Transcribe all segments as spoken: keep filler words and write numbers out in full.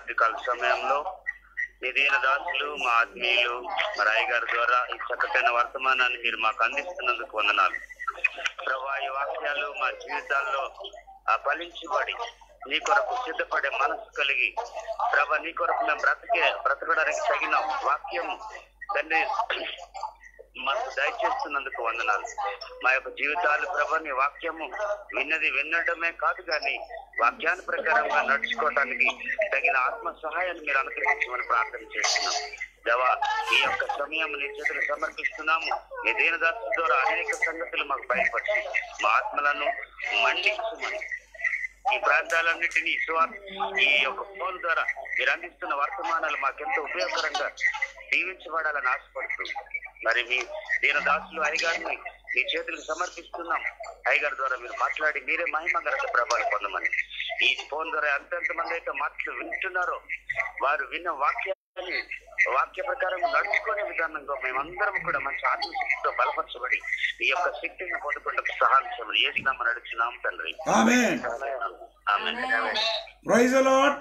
రాత్రికాల సమయంలో మీ దీన దాసులు మా ఆత్మీయులు మరి అయ్య గారి ద్వారా ఈ చక్కటైన వర్తమానాన్ని మీరు మాకు అందిస్తున్నందుకు వందనాలు ప్రభా. ఈ వాక్యాలు మా జీవితాల్లో ఆ ఫలించబడి నీ కొరకు సిద్ధపడే మనసు కలిగి ప్రభా నీ కొరకు మేము బ్రతికే బ్రతకడానికి తగిన వాక్యం తండ్రి మాకు దయచేస్తున్నందుకు వందనాలు. మా యొక్క జీవితాలు ప్రభా నీ వాక్యము విన్నది వినడమే కాదు కానీ వాక్యాన్ని ప్రకారంగా నడుచుకోవటానికి తగిన ఆత్మ సహాయాన్ని మీరు అనుగ్రహించమని ప్రార్థన చేస్తున్నాం దేవా. ఈ యొక్క సమయం నీ చేతులు సమర్పిస్తున్నాము. నీ దీనదాసు ద్వారా అనేక సంగతులు మాకు బయటపడి మా ఆత్మలను మండించమని ఈ ప్రాంతాలన్నింటినీ ఈ యొక్క ఫోన్ ద్వారా మీరు అందిస్తున్న వర్తమానాలు మాకెంతో ఉపయోగకరంగా దీవించబడాలని ఆశపడుతూ మరి మీ దీనదాసులు అయ్యగారిని మీ చేతులకు సమర్పిస్తున్నాం. అయ్యగారి ద్వారా మీరు మాట్లాడి మీరే మహిమ గరత ప్రభావం పొందమని ఈ ఫోన్ ద్వారా ఎంతెంత మంది అయితే మాటలు వింటున్నారో వారు విన్న వాక్యాన్ని వాక్య ప్రకారం నడుచుకునే విధానంగా మేమందరం కూడా మంచి ఆత్మశక్తితో బలపరచబడి ఈ యొక్క శక్తిని పొందుకుంటూ సహాయం ఏసునామం నడుచున్నాం తండ్రి. Amen. Amen. Praise the Lord.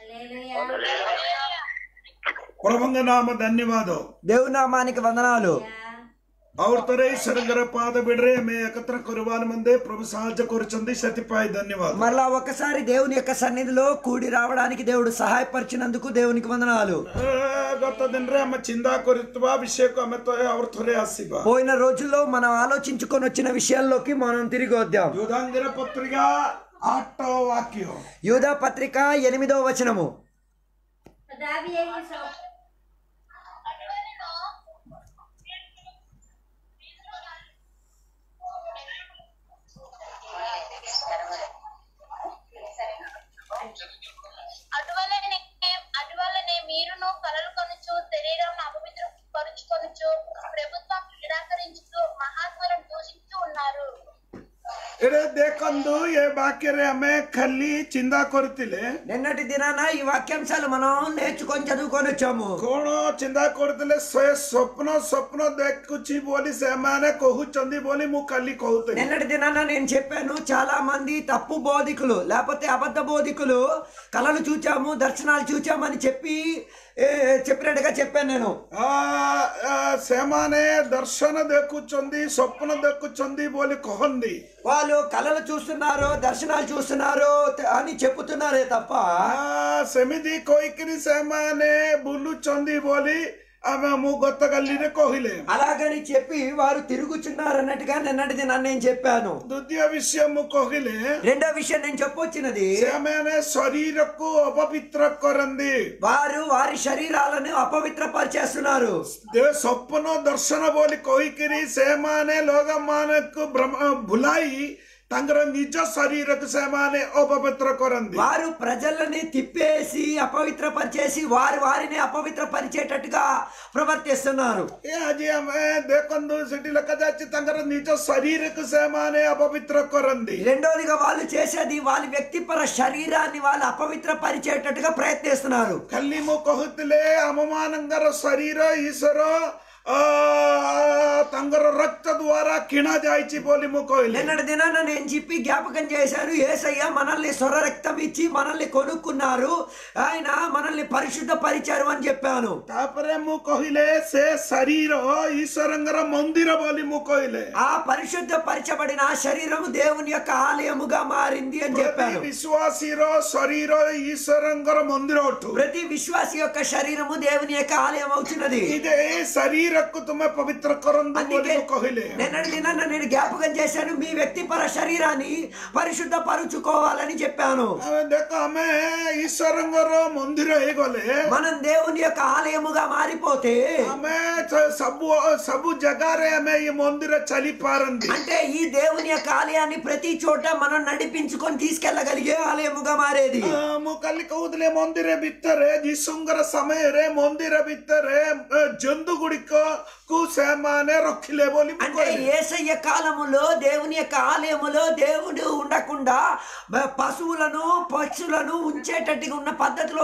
ప్రభువుଙ୍କ నామ ధన్యవాଦ. దేవుని నామానికి వందనాలు. और तोरे सरंगर पाद बिडरे में एकत्र करवान मंदे प्रभु సహాయ కొరుచుంది సతిపాయి ధన్యవాదాలు. మరలా ఒకసారి దేవుని యొక్క సన్నిధిలో కూడి రావడానికి దేవుడు సహాయపరిచినందుకు దేవునికి వందనాలు. గత దినరే అమ్మ చిందా కొరిత్వా విషయకు అమ్మ తో అవర్ థోరే ఆసిబా. పోయిన రోజుల్లో మనం ఆలోచించుకొని వచ్చిన విషయాల్లోకి మనం తిరిగి వద్దాం. యూదాంగిర పత్రిక ఆటో వాక్యం. యూదా పత్రిక ఎనిమిదో వచనము. అటువలనే మీరును కలలు కొనుచు శరీరం అపవిత్ర పరుచుకొనుచు ప్రభుత్వం నిరాకరించుతూ మహాత్ములను దూషించు ఉన్నారు. ఎడే దేకందు ఏ వాక్యరే అమ్మే ఖల్లి చిందా కొరుతిలే. నిన్నటి దినాన ఈ వాక్యాంశాలు మనం నేర్చుకొని చదువుకొని వచ్చాము. కోణ చిందా కొరుతిలే స్వయ స్వప్న స్వప్న ଦେଖୁଛି ବୋଲି ସେମାନେ କହୁଛନ୍ତି ବୋଲି ମୁଁ କାଲି କହୁଥିଲି. నిన్నటి దినాన నేను చెప్పాను చాలా మంది తప్పు బోధికులు లేకపోతే అబద్ధ బోధికులు కళలు చూచాము దర్శనాలు చూచామని చెప్పి చెప్పినట్టుగా చెప్పాను నేను. ସେମାନେ ଦର୍ଶନ ଦେଖୁଛନ୍ତି ସ୍ୱପ୍ନ ଦେଖୁଛନ୍ତି ବୋଲି କହନ୍ତି. వాళ్ళు కళలు చూస్తున్నారు దర్శనాలు చూస్తున్నారు అని చెప్పుతున్నారే తప్ప ସେମିତି କହିକିରି ସେମାନେ ବୁଲୁଛନ୍ତି ବୋଲି ఆమె గతగల్లినే కోహిలే. అలాగని చెప్పి వారు తిరుగుచున్నారు అన్నట్టుగా నిన్నటి దినాన్ని నేను చెప్పాను. ద్వితీయ విషయం కోహిలే. రెండో విషయం నేను చెప్పొచ్చినది ସେମାନେ శరీరకు అపవిత్ర କରନ୍ତି. వారు వారి శరీరాలను అపవిత్రపరిచేస్తున్నారు. స్వప్న దర్శన ବୋଲି କହିକିରି ସେମାନେ ଲୋକମାନଙ୍କୁ ଭୁଲାଇ ତାଙ୍କର ନିଜ ଶରୀରକୁ ସେମାନେ ଅପବିତ୍ର କରନ୍ତି. వారు ప్రజలని తిప్పేసి అపవిత్రపరిచేసి వారు వారిని అపవిత్రపరిచేటట్టుగా ప్రవర్తిస్తున్నారు. ଆଜି ଆମେ ଦେଖନ୍ତୁ ସେଠି ଲେଖାଯାଇଛି ତାଙ୍କର ନିଜ ଶରୀରକୁ ସେମାନେ ଅପବିତ୍ର କରନ୍ତି. రెండోదిగా వాళ్ళు చేసేది వాళ్ళ వ్యక్తిపర శరీరాన్ని వాళ్ళు అపవిత్రపరిచేటట్టుగా ప్రయత్నిస్తున్నారు. ଖାଲି ମୁଁ କହୁଥିଲେ ଆମମାନଙ୍କର ଶରୀର ଈଶ୍ୱର ତାଙ୍କର రక్త ద్వారా కిణా ଯାଇଛି ବୋଲି ମୁଁ କହିଲି. నిన్నటి దినాన నేను చెప్పి జ్ఞాపకం చేశాను యేసయ్య మనల్ని స్వర రక్తం ఇచ్చి మనల్ని కొనుక్కున్నారు ఆయన మనల్ని పరిశుద్ధ పరిచారు అని చెప్పాను. ତାପରେ ମୁଁ କହିଲେ ସେ ଶରୀର ଈଶ୍ୱରଙ୍କର ମନ୍ଦିର ବୋଲି ମୁଁ କହିଲେ. ఆ పరిశుద్ధ పరిచబడిన శరీరము దేవుని యొక్క ఆలయముగా మారింది అని చెప్పాను. విశ్వాసీర శరీర ఈశ్వరంగర మందిర ఒట్టు. ప్రతి విశ్వాసి యొక్క శరీరము దేవుని యొక్క ఆలయం అవుతున్నది. ఇదే శరీరకు తుమ్మె పవిత్ర కరందు ବୋଲି କହିଲେ. నిన్నటి దినాన నేను జ్ఞాపకం చేశాను మీ వ్యక్తిపర శరీరాన్ని పరిశుద్ధ పరుచుకోవాలని చెప్పాను. ଦେଖ ଆମେ ଈଶ୍ୱରଙ୍କର ମନ୍ଦିର ହେଇଗଲେ మనం దేవుని యొక్క ఆలయముగా మారిపోతే ଆମେ ସବୁ ସବୁ ଜାଗାରେ ଆମେ ఈ ମନ୍ଦିର ଚାଲି ପାରନ୍ତି. అంటే ఈ దేవుని యొక్క ఆలయాన్ని ప్రతి చోట మనం నడిపించుకొని తీసుకెళ్లగలిగే ఆలయముగా మారేది. ମୁଁ କାଲି କହୁଥିଲି ମନ୍ଦିର ଭିତରେ ଯୀଶୁଙ୍କର ସମୟରେ ମନ୍ଦିର ଭିତରେ ଜନ୍ତୁ ଗୁଡ଼ିକ କୁ ସେମାନେ ରଖିଲେ ବୋଲି అంటే యేసయ్య కాలములో దేవుని యొక్క ఆలయములో దేవుడు ఉండకుండా పశువులను పక్షులను ఉంచేటట్టుగా ఉన్న పద్ధతిలో వెళ్ళినట్టుగా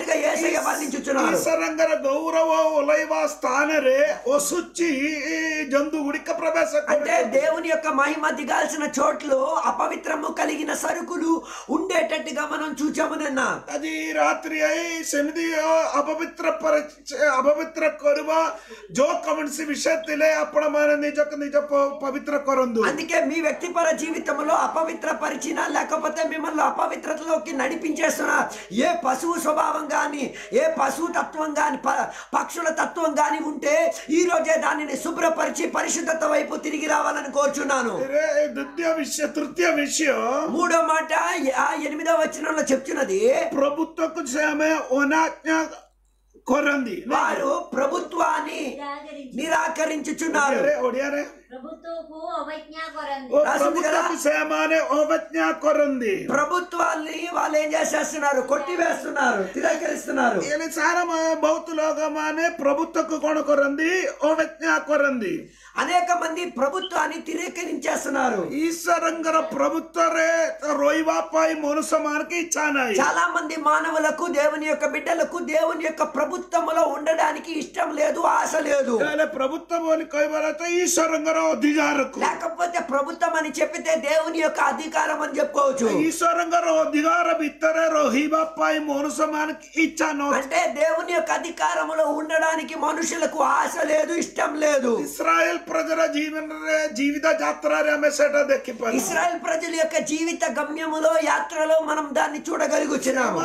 అన్నట్టుగా యేసయ్య వర్ణించుచున్నారు. ఈశ్వరంగర గౌరవ ఒలైవ స్థానరే ఒసుచ్చి జంతు గుడిక ప్రవేశ అంటే దేవుని యొక్క మహిమ దిగాల్సిన చోట్లు అపవిత్రము కలిగిన సరుకులు ఉండేటట్టుగా మనం చూచామునన్నా. అది రాత్రి అయి సెమిది అపవిత్ర పరిచ అపవిత్ర కొరువ జో కమన్సి విషయത്തിലെ అప్పుడు మన నిజకు నిజ పవిత్ర కొరందు. అందుకే మీ వ్యక్తిపర జీవితంలో అపవిత్ర పరిచిన లేకపోతే మిమ్మల్ని అపవిత్రతలోకి నడిపించేస్తున్న ఏ పశువు స్వభావం గాని ఏ పశువు తత్వం గాని పక్షుల తత్వం గాని ఉంటే ఈ రోజే దానిని శుభ్రపరిచి పరిశుద్ధత వైపు తిరిగి రావాలని కోరుచున్నాను. ద్వితీయ విషయం తృతీయ విషయం మూడో మాట ఆ ఎనిమిదో వచనంలో చెప్తున్నది, ప్రభుత్వకు ఓనాజ్ఞ కొరంది, వారు ప్రభుత్వాన్ని నిరాకరించుచున్నారు. ఒడియారే ప్రభుత్వకు అవజ్ఞా కొరంది. ప్రభుత్వకు సేమానే అవజ్ఞా కొరంది. ప్రభుత్వాన్ని వాళ్ళు ఏం చేసేస్తున్నారు? కొట్టివేస్తున్నారు, తిరస్కరిస్తున్నారు. సారా బౌత్ లోగమానే ప్రభుత్వకు కొన కొరంది అవజ్ఞా కొరంది. అనేక మంది ప్రభుత్వాన్ని తిరస్కరించేస్తున్నారు. ఈశ్వరంగర ప్రభుత్వరే రోయివాపై మనుసమానికి ఇచ్చానాయి. చాలా మంది మానవులకు దేవుని యొక్క బిడ్డలకు దేవుని యొక్క ప్రభుత్వంలో ఉండడానికి ఇష్టం లేదు, ఆశ లేదు. ప్రభుత్వం అని కైవలతో ఈశ్వరంగర అధికారకు లేకపోతే ప్రభుత్వం అని చెప్పితే దేవుని యొక్క అధికారం అని చెప్పుకోవచ్చు. ఈశ్వరంగర అధికారం ఇద్దరే రోహిబాపై మనుసమానికి ఇచ్చాను. అంటే దేవుని యొక్క అధికారంలో ఉండడానికి మనుషులకు ఆశ లేదు, ఇష్టం లేదు. ఇస్రాయల్ ప్రజల జీవన జీవిత యాత్ర దక్కిపోయి ఇస్రాయల్ ప్రజల యొక్క జీవిత గమ్యములో యాత్రలో మనం దాన్ని చూడగలుగుతున్నాము.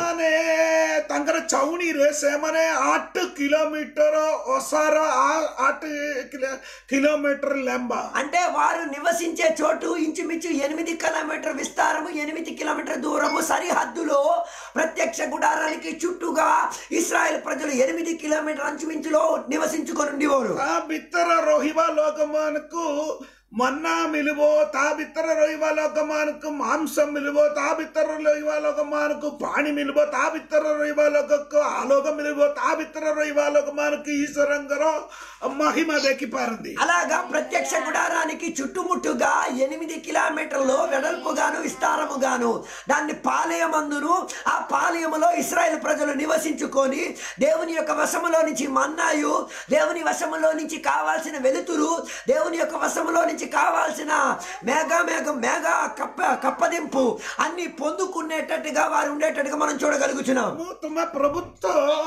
తంగర చౌని రేసేమనే ఆట్ కిలోమీటర్ ఒసార ఆట్ కిలోమీటర్ లెంబా. అంటే వారు నివసించే చోటు ఇంచుమించు ఎనిమిది కిలోమీటర్ విస్తారము, ఎనిమిది కిలోమీటర్ దూరము సరిహద్దులో ప్రత్యక్ష గుడారానికి చుట్టూగా ఇస్రాయల్ ప్రజలు ఎనిమిది కిలోమీటర్ అంచుమించులో నివసించుకొని ఉండేవారు. బిత్తర రోహివా లోకమానకు మన్నా మిలువో తా బిత్తర రోహివా లోకమానకు మాంసం మిలువో తా బిత్తర రోహివా లోకమానకు పాణి మిలువో తా బిత్తర రోహివా లోకకు ఆలోక మిలువో తా బిత్తర రోహివా లోకమానకు ఈశ్వరంగరో మహిమ దక్కిపారింది. అలాగా ప్రత్యక్ష గుడారానికి చుట్టుముట్టుగా ఎనిమిది కిలోమీటర్లు వెడల్పుగాను విస్తారముగాను దాన్ని పాలయమందును ఆ పాలయములో ఇశ్రాయేలు ప్రజలు నివసించుకొని దేవుని యొక్క వశములో నుంచి మన్నాయు, దేవుని వశములో నుంచి కావాల్సిన వెలుతురు, దేవుని యొక్క వశములో నుంచి కావాల్సిన మేఘ మేఘం మేఘ కప్ప కప్పదింపు అన్ని పొందుకునేటట్టుగా వారు ఉండేటట్టుగా మనం చూడగలుగుతున్నాం. ప్రభుత్వ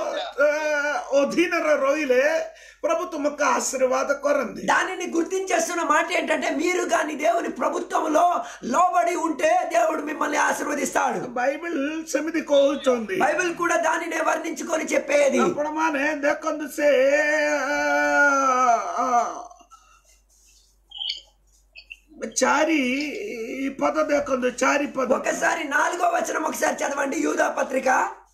అధీనర రోయిలే ప్రభుత్వం యొక్క ఆశీర్వాద కొరంది. దానిని గుర్తించేస్తున్న మాట ఏంటంటే మీరు కానీ దేవుని ప్రభుత్వంలో లోబడి ఉంటే దేవుడు మిమ్మల్ని ఆశీర్వదిస్తాడు. బైబిల్ సమితి కోరుచోంది. బైబిల్ కూడా దానినే వర్ణించుకొని చెప్పేది. అప్పుడమానే దేకొందు సే చారి పద దేకొందు చారి పద. ఒకసారి నాలుగో వచనం ఒకసారి చదవండి. యూదా పత్రిక.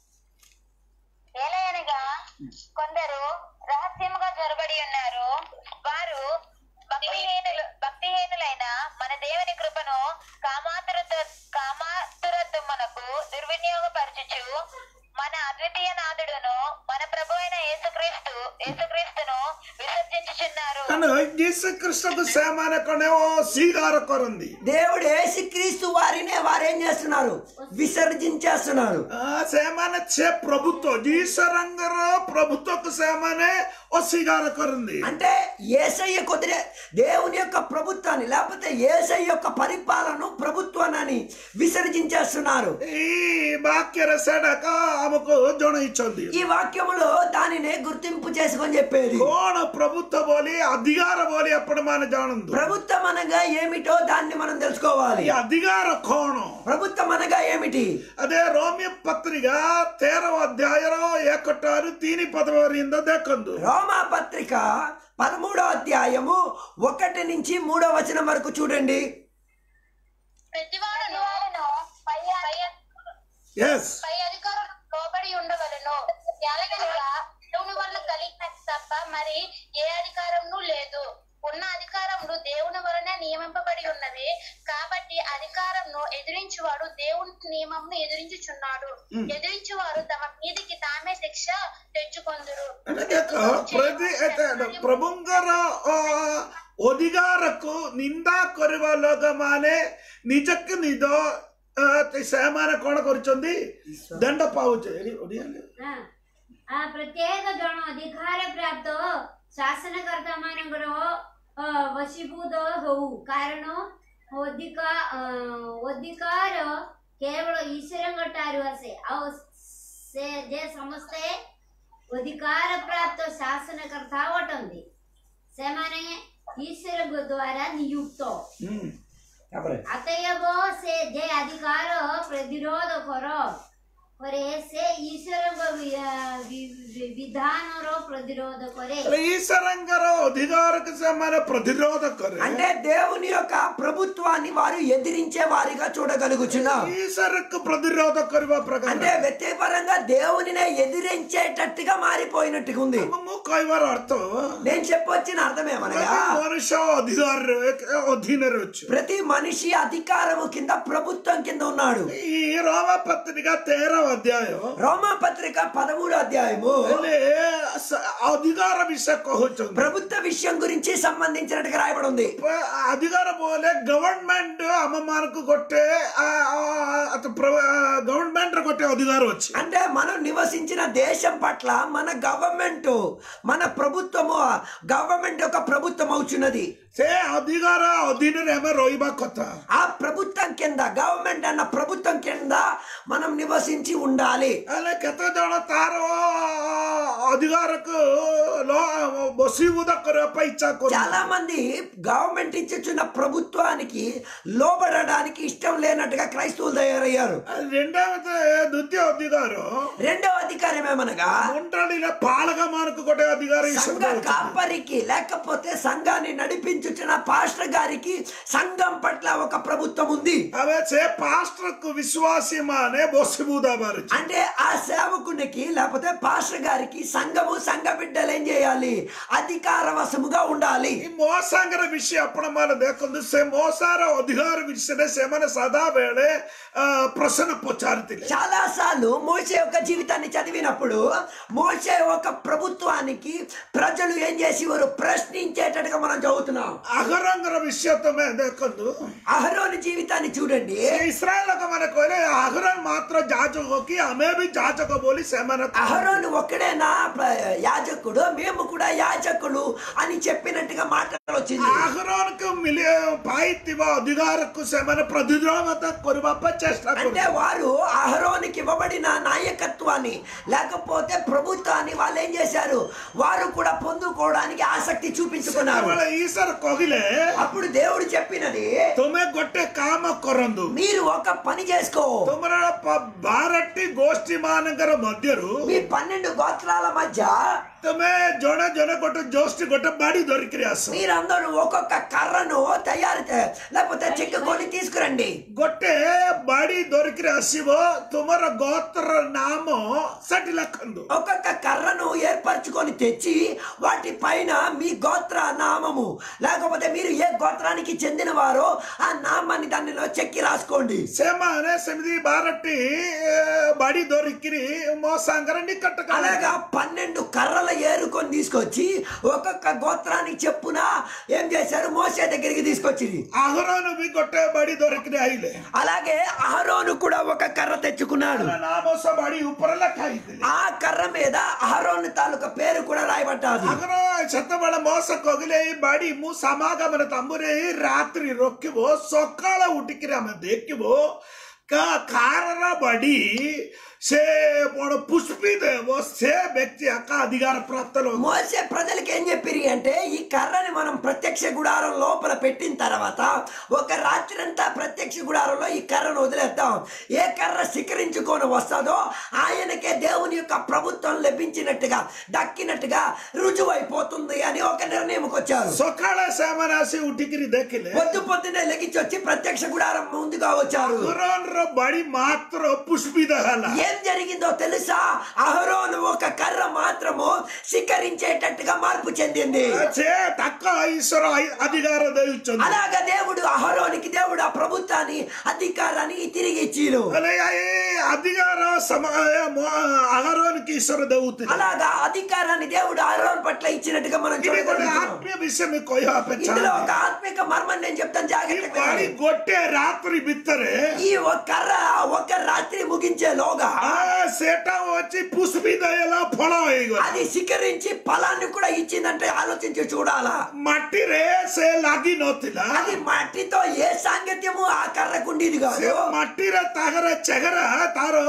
ఏలయనగా కొందరు రహస్యముగా జొరబడి ఉన్నారు, వారు భక్తిహీనులు భక్తిహీనులైన మన దేవుని కృపను కామాతురత కామాతురత్వమునకు దుర్వినియోగపరచుచు మన అద్వితీయ నాథుడును మన ప్రభు అయిన యేసుక్రీస్తు యేసుక్రీస్తును విసర్జించుచున్నారు. యేసుక్రీస్తుకు సేమాన కొనేవో స్వీకార కొరంది. దేవుడు యేసుక్రీస్తు వారినే వారేం చేస్తున్నారు? విసర్జించేస్తున్నారు. సేమాన చే ప్రభుత్వం ఈశ్వరంగర ప్రభుత్వకు సేమానే ఓ స్వీకార కొరంది. అంటే యేసయ్య కొద్దిగా దేవుని యొక్క ప్రభుత్వాన్ని లేకపోతే యేసయ్య యొక్క పరిపాలన ప్రభుత్వాన్ని విసర్జించేస్తున్నారు. ఈ వాక్య రసడక ఆమెకు జోణ ఇచ్చింది. ఈ వాక్యములో దానినే గుర్తింపు చేసుకొని చెప్పేది. కోణ ప్రభుత్వ బోలి అధికార బోలి అప్పుడు మన జానందు. ప్రభుత్వం అనగా ఏమిటో దాన్ని మనం తెలుసుకోవాలి. అధికార కోణం ప్రభుత్వం అనగా ఏమిటి? అదే రోమియ పత్రిక తేరవ అధ్యాయంలో ఏకొట్టారు తీని పదవరింద దేకందు. రోమా పత్రిక పదమూడో అధ్యాయము ఒకటి నుంచి మూడో వచనం వరకు చూడండి. ప్రతివాడును పై పై అధికారులు లోబడి ఉండవలను. ఎలాగనగా దేవుని వల్ల కలిగిన తప్ప మరి ఏ అధికారము లేదు. ఉన్న అధికారములు దేవుని వలనే నియమింపబడి ఉన్నవి. కాబట్టి అధికారంను ఎదిరించువాడు దేవుని నియమంను ఎదిరించుచున్నాడు. ఎదిరించువారు తమ మీదికి తామే శిక్ష తెచ్చుకొందురు. ప్రభుంగర ಅಧಿಕಾರಕ್ಕೂ ನಿಂದಾ ಕೊರುವ ಲೋಕಮಾನೆ ನಿಜಕ್ಕೆ ನಿಜ ସେମାନେ କଣ କରୁଛନ୍ତି ଦଣ୍ଡ ପାଉଛେ ଓଡ଼ିଆରେ आ प्रत्येक जन अधिकार प्राप्त शासनकर्ता मानकर वशीभूत हो कारण अधिकार अधिकार केवल ईश्वर ठारू आसे आ से जे समस्ते अधिकार प्राप्त शासनकर्ता अटंती से माने ईश्वर द्वारा नियुक्त अतएव से जे अधिकार प्रतिरोध करो करे से ईश्वर विधान प्रतिरोध करे ఈశ్వరంగర అధికారకు సమాన ప్రతిరోధ కరే అంటే దేవుని యొక్క ప్రభుత్వాన్ని వారు ఎదిరించే వారిగా చూడగలుగుచున్నారు. ఈశ్వరకు ప్రతిరోధ కరువా ప్రకారం అంటే వ్యక్తిపరంగా దేవునినే ఎదిరించేటట్టుగా మారిపోయినట్టుగా ఉంది. కైవార అర్థం నేను చెప్పొచ్చిన అర్థం ఏమనగా మనుష్య అధికార అధీనరు ప్రతి మనిషి అధికారము కింద ప్రభుత్వం కింద ఉన్నాడు. ఈ రోమ పత్రిక తేరవ అధ్యాయం రోమా పత్రిక పదమూడో అధ్యాయము అధికార విషయం కహుచుంది ప్రభుత్వ విషయం గురించి సంబంధించినట్టుగా రాయబడి ఉంది. అధికార పోలే గవర్నమెంట్ అమ్మమానకు కొట్టే గవర్నమెంట్ కొట్టే అధికారం వచ్చి అంటే మనం నివసించిన దేశం పట్ల మన గవర్నమెంట్ మన ప్రభుత్వము గవర్నమెంట్ యొక్క ప్రభుత్వం అవుతున్నది. సే అధికార అధీనరేమో రోయిబా కొత్త ఆ ప్రభుత్వం కింద గవర్నమెంట్ అన్న ప్రభుత్వం కింద మనం నివసించి ఉండాలి. అలా కెత జన తారో అధికారకు బసీబుద కరపై ఇచ్చా చాలా మంది గవర్నమెంట్ ఇచ్చిన ప్రభుత్వానికి లోబడడానికి ఇష్టం లేనట్టుగా క్రైస్తవులు తయారయ్యారు. రెండవది ద్వితీయ అధికారం రెండవ అధికారం ఏమనగా ఒంటరిలో పాలకమానకు కొట్టే అధికారం సంఘ కాపరికి లేకపోతే సంఘాన్ని నడిపించుచున్న పాస్టర్ గారికి సంఘం పట్ల ఒక ప్రభుత్వం ఉంది. అవే చే పాస్టర్ కు విశ్వాసమానే బొసిబుదా బారు అంటే ఆ సేవకునికి లేకపోతే పాస్టర్ గారికి సంఘము సంఘ బిడ్డలు ఏం చేయాలి అధికార వశముగా ఉండాలి. ఈ మోసాంగర విషయం అప్పుడు మన దేకుంది సే మోసార అధికార విషయనే సేమన సదా వేళే ప్రశ్న పొచారుతిలే. చాలా సార్లు మోషే యొక్క జీవితాన్ని చదివినప్పుడు మోషే ఒక ప్రభుత్వానికి ప్రజలు ఏం చేసేవారు ప్రశ్నించేటట్టుగా మనం చదువుతున్నాం. అహరోంగర విషయంతో దేకుందు అహరోను జీవితాన్ని చూడండి. ఇస్రాయల్ ఒక మనకు అహరోన్ మాత్రం జాజకోకి ఆమె బి జాజక బోలి సేమన అహరోను ఒక్కడేనా యాజకుడు మేము కూడా యాజకులు అని చెప్పినట్టుగా మాటలు వచ్చింది. అహరోన్కు మిలి పాయితివ అధికారకు సేమన ప్రతిద్రోహత కొరువప్ప చేస్తా అంటే వారు అహరోనికి ఇవ్వబడిన నాయకత్వాన్ని లేకపోతే ప్రభుత్వాన్ని వాళ్ళు ఏం చేశారు వారు కూడా పొందుకోవడానికి ఆసక్తి చూపించుకున్నారు. ఈశ్వర కోగిలే అప్పుడు దేవుడు చెప్పినది తుమే గొట్టె కామ కొరందు మీరు ఒక పని చేసుకో తుమర బారట్టి గోష్ఠి మానగర మధ్యరు మీ పన్నెండు గోత్రాల మధ్య తుమే జోడ జోడ గొట్ట జోష్టి గొట్ట బాడి దొరికి మీరందరూ ఒక్కొక్క కర్రను తయారు లేకపోతే చెక్కుకొని తీసుకురండి. గొట్టె బాడి దొరికి రాసివో తుమర గోత్ర నామో సటి లక్కందు ఒక్కొక్క కర్రను ఏర్పరచుకొని తెచ్చి వాటి పైన మీ గోత్ర నామము లేకపోతే మీరు ఏ గోత్రానికి చెందిన వారో ఆ నామాన్ని దానిలో చెక్కి రాసుకోండి. సేమానే సమిది బారట్టి బాడి దొరికి మోసాంగరండి కట్ట అలాగా పన్నెండు కర్రల ఏరుకొని తీసుకొచ్చి ఒక్కొక్క గోత్రానికి చెప్పున ఏం చేశారు మోసే దగ్గరికి తీసుకొచ్చింది. అహరోను మీ గొట్టె బాడి దొరికి అయిలే అలాగే అహరోను కూడా ఒక కర్ర తెచ్చుకున్నాడు. నామోస బాడి ఉపరల ఖాయితే ఆ కర్ర మీద అహరోను తాలూకా పేరు కూడా రాయబడ్డాది. అహరో చెత్తబడ మోస కొగిలే బాడి ము సమాగమన తంబురే రాత్రి రొక్కివో సొక్కాల ఉటికిరి ఆమె దెక్కివో కా కారర బడి సే బడ పుష్పిదేవో సే వ్యక్తి యొక్క అధికార ప్రాప్తలో మోసే ప్రజలకు ఏం చెప్పిరి అంటే ఈ కర్రని మనం ప్రత్యక్ష గుడారం లోపల పెట్టిన తర్వాత ఒక రాత్రి అంతా ప్రత్యక్ష గుడారంలో ఈ కర్రను వదిలేద్దాం. ఏ కర్ర శిఖరించుకొని వస్తుందో ఆయనకే దేవుని యొక్క ప్రభుత్వం లభించినట్టుగా దక్కినట్టుగా రుజువైపోతుంది అని ఒక నిర్ణయంకి వచ్చారు. సొకాళ సేమరాసి ఉటికిరి దక్కిలే పొద్దు పొద్దునే లెగిచి వచ్చి ప్రత్యక్ష గుడారం ముందుగా వచ్చారు. బడి మాత్రం పుష్పిదహల ఏం జరిగిందో తెలుసా అహరోను ఒక కర్ర మాత్రము శిఖరించేటట్టుగా మార్పు చెందింది. తక్కువ ఈశ్వర అధికార దయచుంది. అలాగా దేవుడు అహరోనికి దేవుడు ఆ ప్రభుత్వాన్ని అధికారాన్ని తిరిగి ఇచ్చిరు. అధికార అహరోనికి ఈశ్వర దవుతుంది. అలాగా అధికారాన్ని దేవుడు అహరోన్ పట్ల ఇచ్చినట్టుగా మనం ఆత్మీయ విషయం ఇందులో ఒక ఆత్మిక మర్మం నేను చెప్తాను జాగ్రత్తగా. గొట్టే రాత్రి బిత్తరే ఈ ఒక్క కర్ర ఒక రాత్రి ముగించేలోగా ఆ సేట వచ్చి పుష్పిదయలా ఫల హోయిగల అది శిఖరించి ఫలాన్ని కూడా ఇచ్చిందంటే ఆలోచించి చూడాలా. మట్టి రే సే లాగి నోతిలా అది మట్టితో ఏ సాంగత్యము ఆ కర్రకు ఉండేది కాదు. మట్టి రే తగర చెగర తారో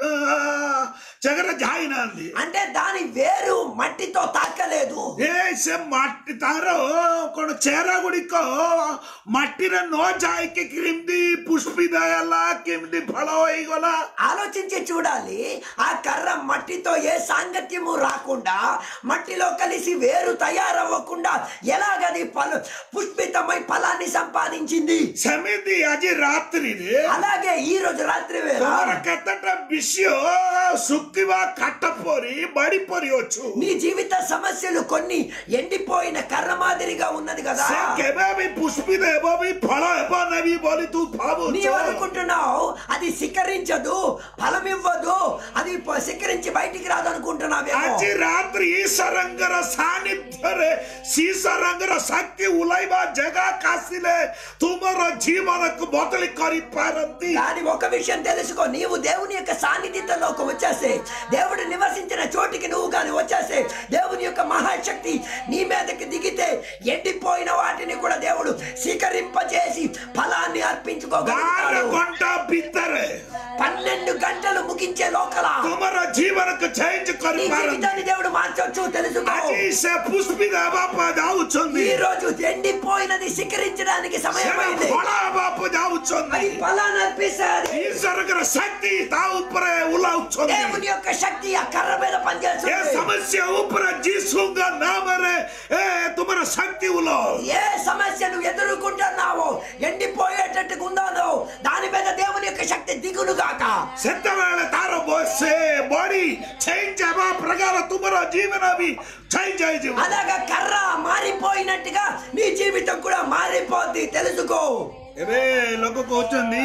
చెగర జాయిన అంది అంటే దాని వేరు మట్టితో తాకలేదు. ఏ సే మట్టి తారో కొన చేరా గుడికో మట్టి రే నో జాయికి కింది పుష్పిదయలా కింది ఫల హోయిగల. ఆలోచించి చూడాలి. ఆ కర్ర మట్టితో ఏ సాంగత్యము రాకుండా మట్టిలో కలిసి వేరు తయారవ్వకుండా ఎలాగది ఫల పుష్పితమై ఫలాన్ని సంపాదించింది. సమితి అజి రాత్రి అలాగే ఈ రోజు రాత్రి వేళ కత్తట విషయం సుక్కివా కట్టపోరి బడిపోరి వచ్చు. నీ జీవిత సమస్యలు కొన్ని ఎండిపోయిన కర్ర మాదిరిగా ఉన్నది కదా. పుష్పిద ఫల నవి బోలి తూ భావు నీవు అనుకుంటున్నావు అది శిఖరించదు, ఫలం ఇవ్వదు, అది శిఖరించి బయటికి రాదు అనుకుంటున్నావు. ଆଜି ରାତ୍ରି ଈଶ୍ୱରଙ୍କର ସାନ୍ନିଧ୍ୟରେ ଈଶ୍ୱରଙ୍କର ଶକ୍ତି ଉଲାଇବା ଜାଗା କାସିଲେ ତୁମର ଜୀବନକୁ ବଦଳି କରିପାରନ୍ତି. కానీ ఒక విషయం తెలుసుకో, నీవు దేవుని యొక్క సాన్నిధ్యంలోకి వచ్చేసే, దేవుడు నివసించిన చోటికి నువ్వు కానీ వచ్చేసే, దేవుని యొక్క మహాశక్తి నీ మీదకి దిగితే ఎండిపోయిన వాటిని కూడా దేవుడు స్వీకరింపజేసి ఫలాన్ని అర్పించుకోగలుగుతాడు. గంట బిత్తరే పన్నెండు గంటలు ముగించే లోకల ତୁମର ଜୀବନକୁ change నీ କରିପାରନ୍ତି. జీవితాన్ని దేవుడు మార్చొచ్చు తెలుసుకో. ଆଜି ସେ ପୁଷ୍ପିତ ହେବାକୁ ଯାଉଛନ୍ତି, ఈ రోజు ఎండిపోయినది స్వీకరించడానికి సమయమైంది. ଫଳ ହେବାକୁ ଯାଉଛନ୍ତି. అది ఫలాన్ని అర్పిస్తుంది. ଈଶ୍ୱରଙ୍କର ଶକ୍ତି ତା ଉପରେ ଓହ୍ଲାଉଛନ୍ତି. దేవుని యొక్క శక్తి ఆ కర్ర మీద ଏ పనిచేస్తుంది. ସମସ୍ୟା ଉପରେ ଯୀଶୁଙ୍କ ନାମରେ ଏ ତୁମର ଶକ୍ତି ଓହ୍ଲାଉ. ఏ సమస్యను ఎదుర్కొంటున్నావో ఎండిపోయేటట్టుగా ఉందో దాని మీద దేవుని యొక్క శక్తి దిగును గాక. ସେତେବେଳେ ତାର ସେ ବଡି ଚେଞ୍ଜ ହେବା ପ୍ରକାର ତୁମର ଜୀବନ ବି ଚେଞ୍ଜ ହେଇଯିବ. అలాగా కర్ర మారిపోయినట్టుగా నీ జీవితం కూడా మారిపోద్ది తెలుసుకో. ଏବେ ଲୋକ କହୁଛନ୍ତି,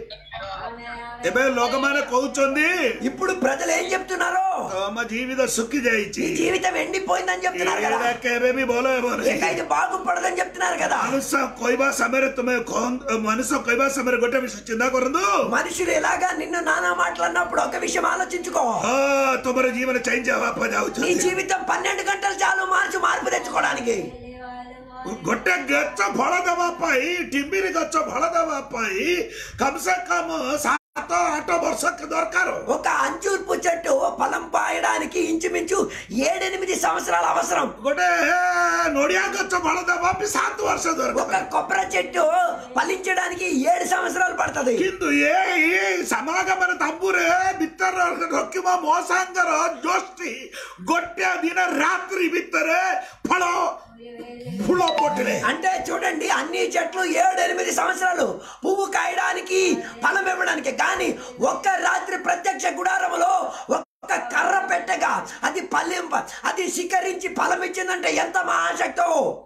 ଏବେ ଲୋକମାନେ କହୁଛନ୍ତି ఇప్పుడు ప్రజలు ఏం చెప్తున్నారు? ତମ ଜୀବିତ ଶୁଖି ଯାଇଛି, నీ జీవితం ఎండిపోయిందని చెప్తున్నారు కదా. ଏଇଟା କେବେ ବି ଭଲ ହେବନି. ఇక ఇది బాగుపడదని చెప్తున్నారు కదా. ମନୁଷ୍ୟ କହିବା ସମୟରେ ତୁମେ ମନୁଷ୍ୟ କହିବା ସମୟରେ ଗୋଟେ ବିଷୟ ଚିନ୍ତା କରନ୍ତୁ. మనుషులు ఎలాగా నిన్ను నానా మాట్లాడినప్పుడు ఒక విషయం ఆలోచించుకో. ହଁ ତୁମର ଜୀବନ ଚେଞ୍ଜ ହେବାକୁ నీ ଯାଉଛି. జీవితం పన్నెండు గంటలు చాలు మార్చి మార్పు తెచ్చుకోవడానికి. ଗୋଟେ ଗଛ ଫଳ ଦେବା ପାଇଁ, ଟିମ୍ବିରି ଗଛ ଫଳ ଦେବା ପାଇଁ କମ ସେ କମ ସାତ ଆଠ ବର୍ଷ ଦରକାର. ఒక అంజూర్పు చెట్టు ఫలం పాయడానికి ఇంచుమించు ఏడెనిమిది సంవత్సరాల అవసరం. ଗୋଟେ ନଡିଆ ଗଛ ଫଳ ଦେବା ପାଇଁ ସାତ ବର୍ଷ ఒక ଦରକାର. కొబ్బరి చెట్టు ఫలించడానికి ఏడు సంవత్సరాలు పడుతుంది. କିନ୍ତୁ ଏ ସମାଗମର ତମ୍ବୁରେ ଭିତରେ ରଖିବା ମୋ ସାଙ୍ଗର ଗୋଷ୍ଠୀ ଗୋଟେ ଦିନ ରାତ୍ରି ଭିତରେ ଫଳ ଫୁଲ ପଟିଲେ. అంటే చూడండి, అన్ని చెట్లు ఏడు ఎనిమిది సంవత్సరాలు పువ్వు కాయడానికి ఫలం ఇవ్వడానికి, కానీ ఒక్క రాత్రి ప్రత్యక్ష గుడారములో ఒక కర్ర పెట్టగా అది ఫలింప అది శిఖరించి ఫలం ఇచ్చిందంటే ఎంత మహాశక్తో.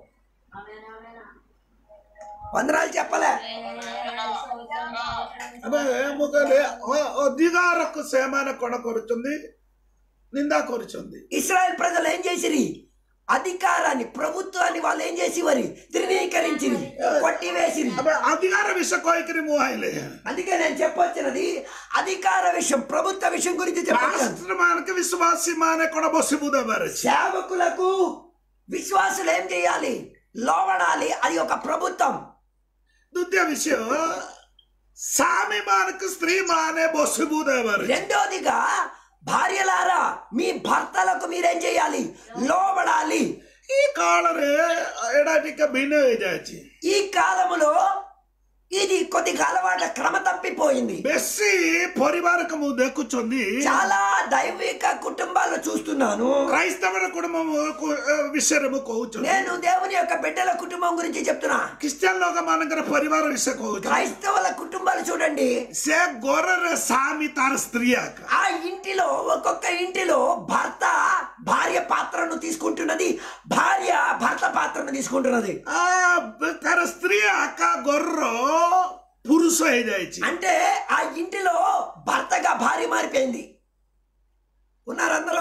వందనాలు చెప్పలే. ମୁଁ କହିଲି ଅଧିକାରକୁ ସେମାନେ କଣ କରୁଛନ୍ତି? నిందా କରୁଛନ୍ତି. ఇశ్రాయేల్ ప్రజలు ఏం చేసిరి? అధికారాన్ని, ప్రభుత్వాన్ని వాళ్ళు ఏం చేసి వారి ధృవీకరించిరి, కొట్టివేసిరి. అధికార విషయం కోయికరి మూహాయిలే. అందుకే నేను చెప్పొచ్చినది అధికార విషయం, ప్రభుత్వ విషయం గురించి చెప్పాను. విశ్వాసి మానే కొన బొసిబుదబారు. సేవకులకు విశ్వాసులు ఏం చేయాలి? లోబడాలి. అది ఒక ప్రభుత్వం. ద్వితీయ విషయం, సామి మానకు స్త్రీ మానే బొసిబుదబారు. రెండోదిగా భార్యలారా మీ భర్తలకు మీరేం చేయాలి? లోబడాలి. ఈ కాలరే ఎడా టిక భిన్న ହେଇଯାଇଛି. ఈ కాలములో ఇది కొద్ది అలవాట క్రమ తప్పిపోయింది. బెస్సి పరివారకు ము దక్కుచుంది. చాలా దైవిక కుటుంబాలు చూస్తున్నాను. క్రైస్తవ కుటుంబం విషయము కହୁచు. నేను దేవుని యొక్క బిడ్డల కుటుంబం గురించి చెప్తున్నా. క్రిస్టియన్ లోక మానకర పరివార విషయ కହୁచు. క్రైస్తవుల కుటుంబాలు చూడండి, సే గొర్రె సామి తార స్త్రీ ఆక. ఆ ఇంటిలో ఒక్కొక్క ఇంటిలో భర్త భార్య పాత్రను తీసుకుంటున్నది, భార్య భర్త పాత్రను తీసుకుంటున్నది. ఆ తార స్త్రీ ఆక గొర్రె పురుష ହେଇଯାଇଛି. అంటే ఆ ఇంటిలో భర్తగా భార్య మారిపోయింది. ఉన్నారు అందరూ?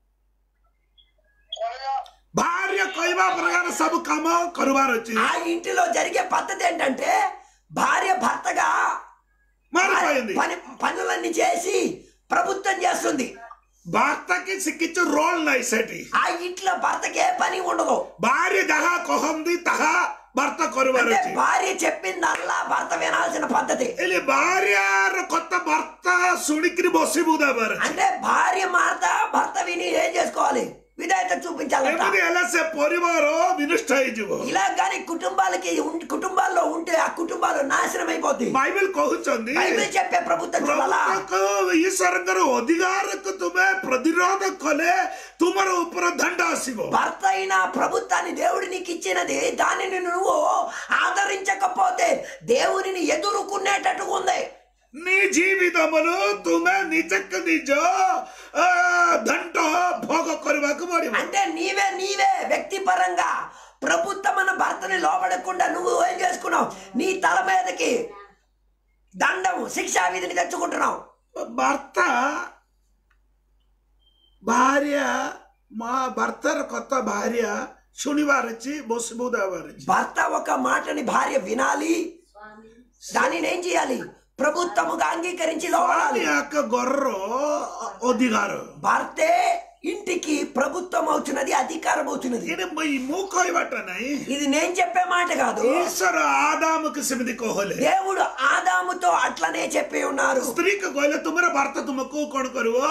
భార్య కైవా ప్రకార సబ్ కామ కరువారు వచ్చి ఆ ఇంటిలో జరిగే పద్ధతి ఏంటంటే భార్య భర్తగా మారిపోయింది. పని పనులన్నీ చేసి ప్రభుత్వం చేస్తుంది. భర్తకి సిక్కించు రోల్ నై సెటి ఆ ఇంట్లో భర్తకి ఏ పని ఉండదు. భార్య జహా కొహంది తహా భర్త కొరువారు అంటే భార్య చెప్పిందల్లా భర్త వినాల్సిన పద్ధతి. ಇಲ್ಲಿ ಭಾರ್ಯ కొత్త భర్త సుడికిని బొసిబుదాబారు అంటే భార్య మాట భర్త విని ఏం చేసుకోవాలి, విధేయత చూపించాలంట. ఎప్పుడు ఎలా సే పరివారో వినష్ట అయిଯିବ. ఇలా గాని కుటుంబాలకి ఉం- కుటుంబాల్లో ఉంటే ఆ కుటుంబాలు నాశనం అయిపోద్ది. బైబిల్ కହୁଛନ୍ତି బైబిల్ చెప్పే ప్రభుత్వం చూడాలా? ପ୍ରଭୁଙ୍କ ଈଶ୍ୱରଙ୍କର ଅଧିକାରକୁ ତୁମେ ପ୍ରତିରୋଧ କଲେ ତୁମର ଉପରେ ଦଣ୍ଡ ଆସିବ. భర్త అయిన ప్రభుత్వాన్ని దేవుడు నీకు ఇచ్చినది, దానిని నువ్వు ఆదరించకపోతే దేవునిని ఎదుర్కొనేటట్టుగా ఉంది. నీ జీవితములు ତୁମେ ନିଜକୁ ନିଜ ଦଣ୍ଡ ଭୋଗ କରିବାକୁ ପଡିବ. అంటే నీవే నీవే వ్యక్తిపరంగా ప్రభుత్వం మన భర్తని లోబడకుండా నువ్వు ఏం చేసుకున్నావు, నీ తల మీదకి దండం శిక్షా విధిని తెచ్చుకుంటున్నావు. భర్త భార్య మా భర్తର కొత్త భార్య శునివారొచ్చి బొసిబుదావారొచ్చి భర్త ఒక మాటని భార్య వినాలి, దానిని ఏం చేయాలి, ప్రభుత్వముగా అంగీకరించి లోబడాలి. యొక్క గొర్రె అధికారం భర్తే ఇంటికి ప్రభుత్వం అవుతున్నది, అధికారం అవుతున్నది. ఇది ఈ మూకోయబట్టనాయి. ఇది నేను చెప్పే మాట కాదు, ఈశ్వర ఆదాముకు సిమిది కోహలే దేవుడు ఆదాముతో అట్లనే చెప్పి ఉన్నారు. స్త్రీకి కోహలే తుమర భర్త తుమకు కొను కరువో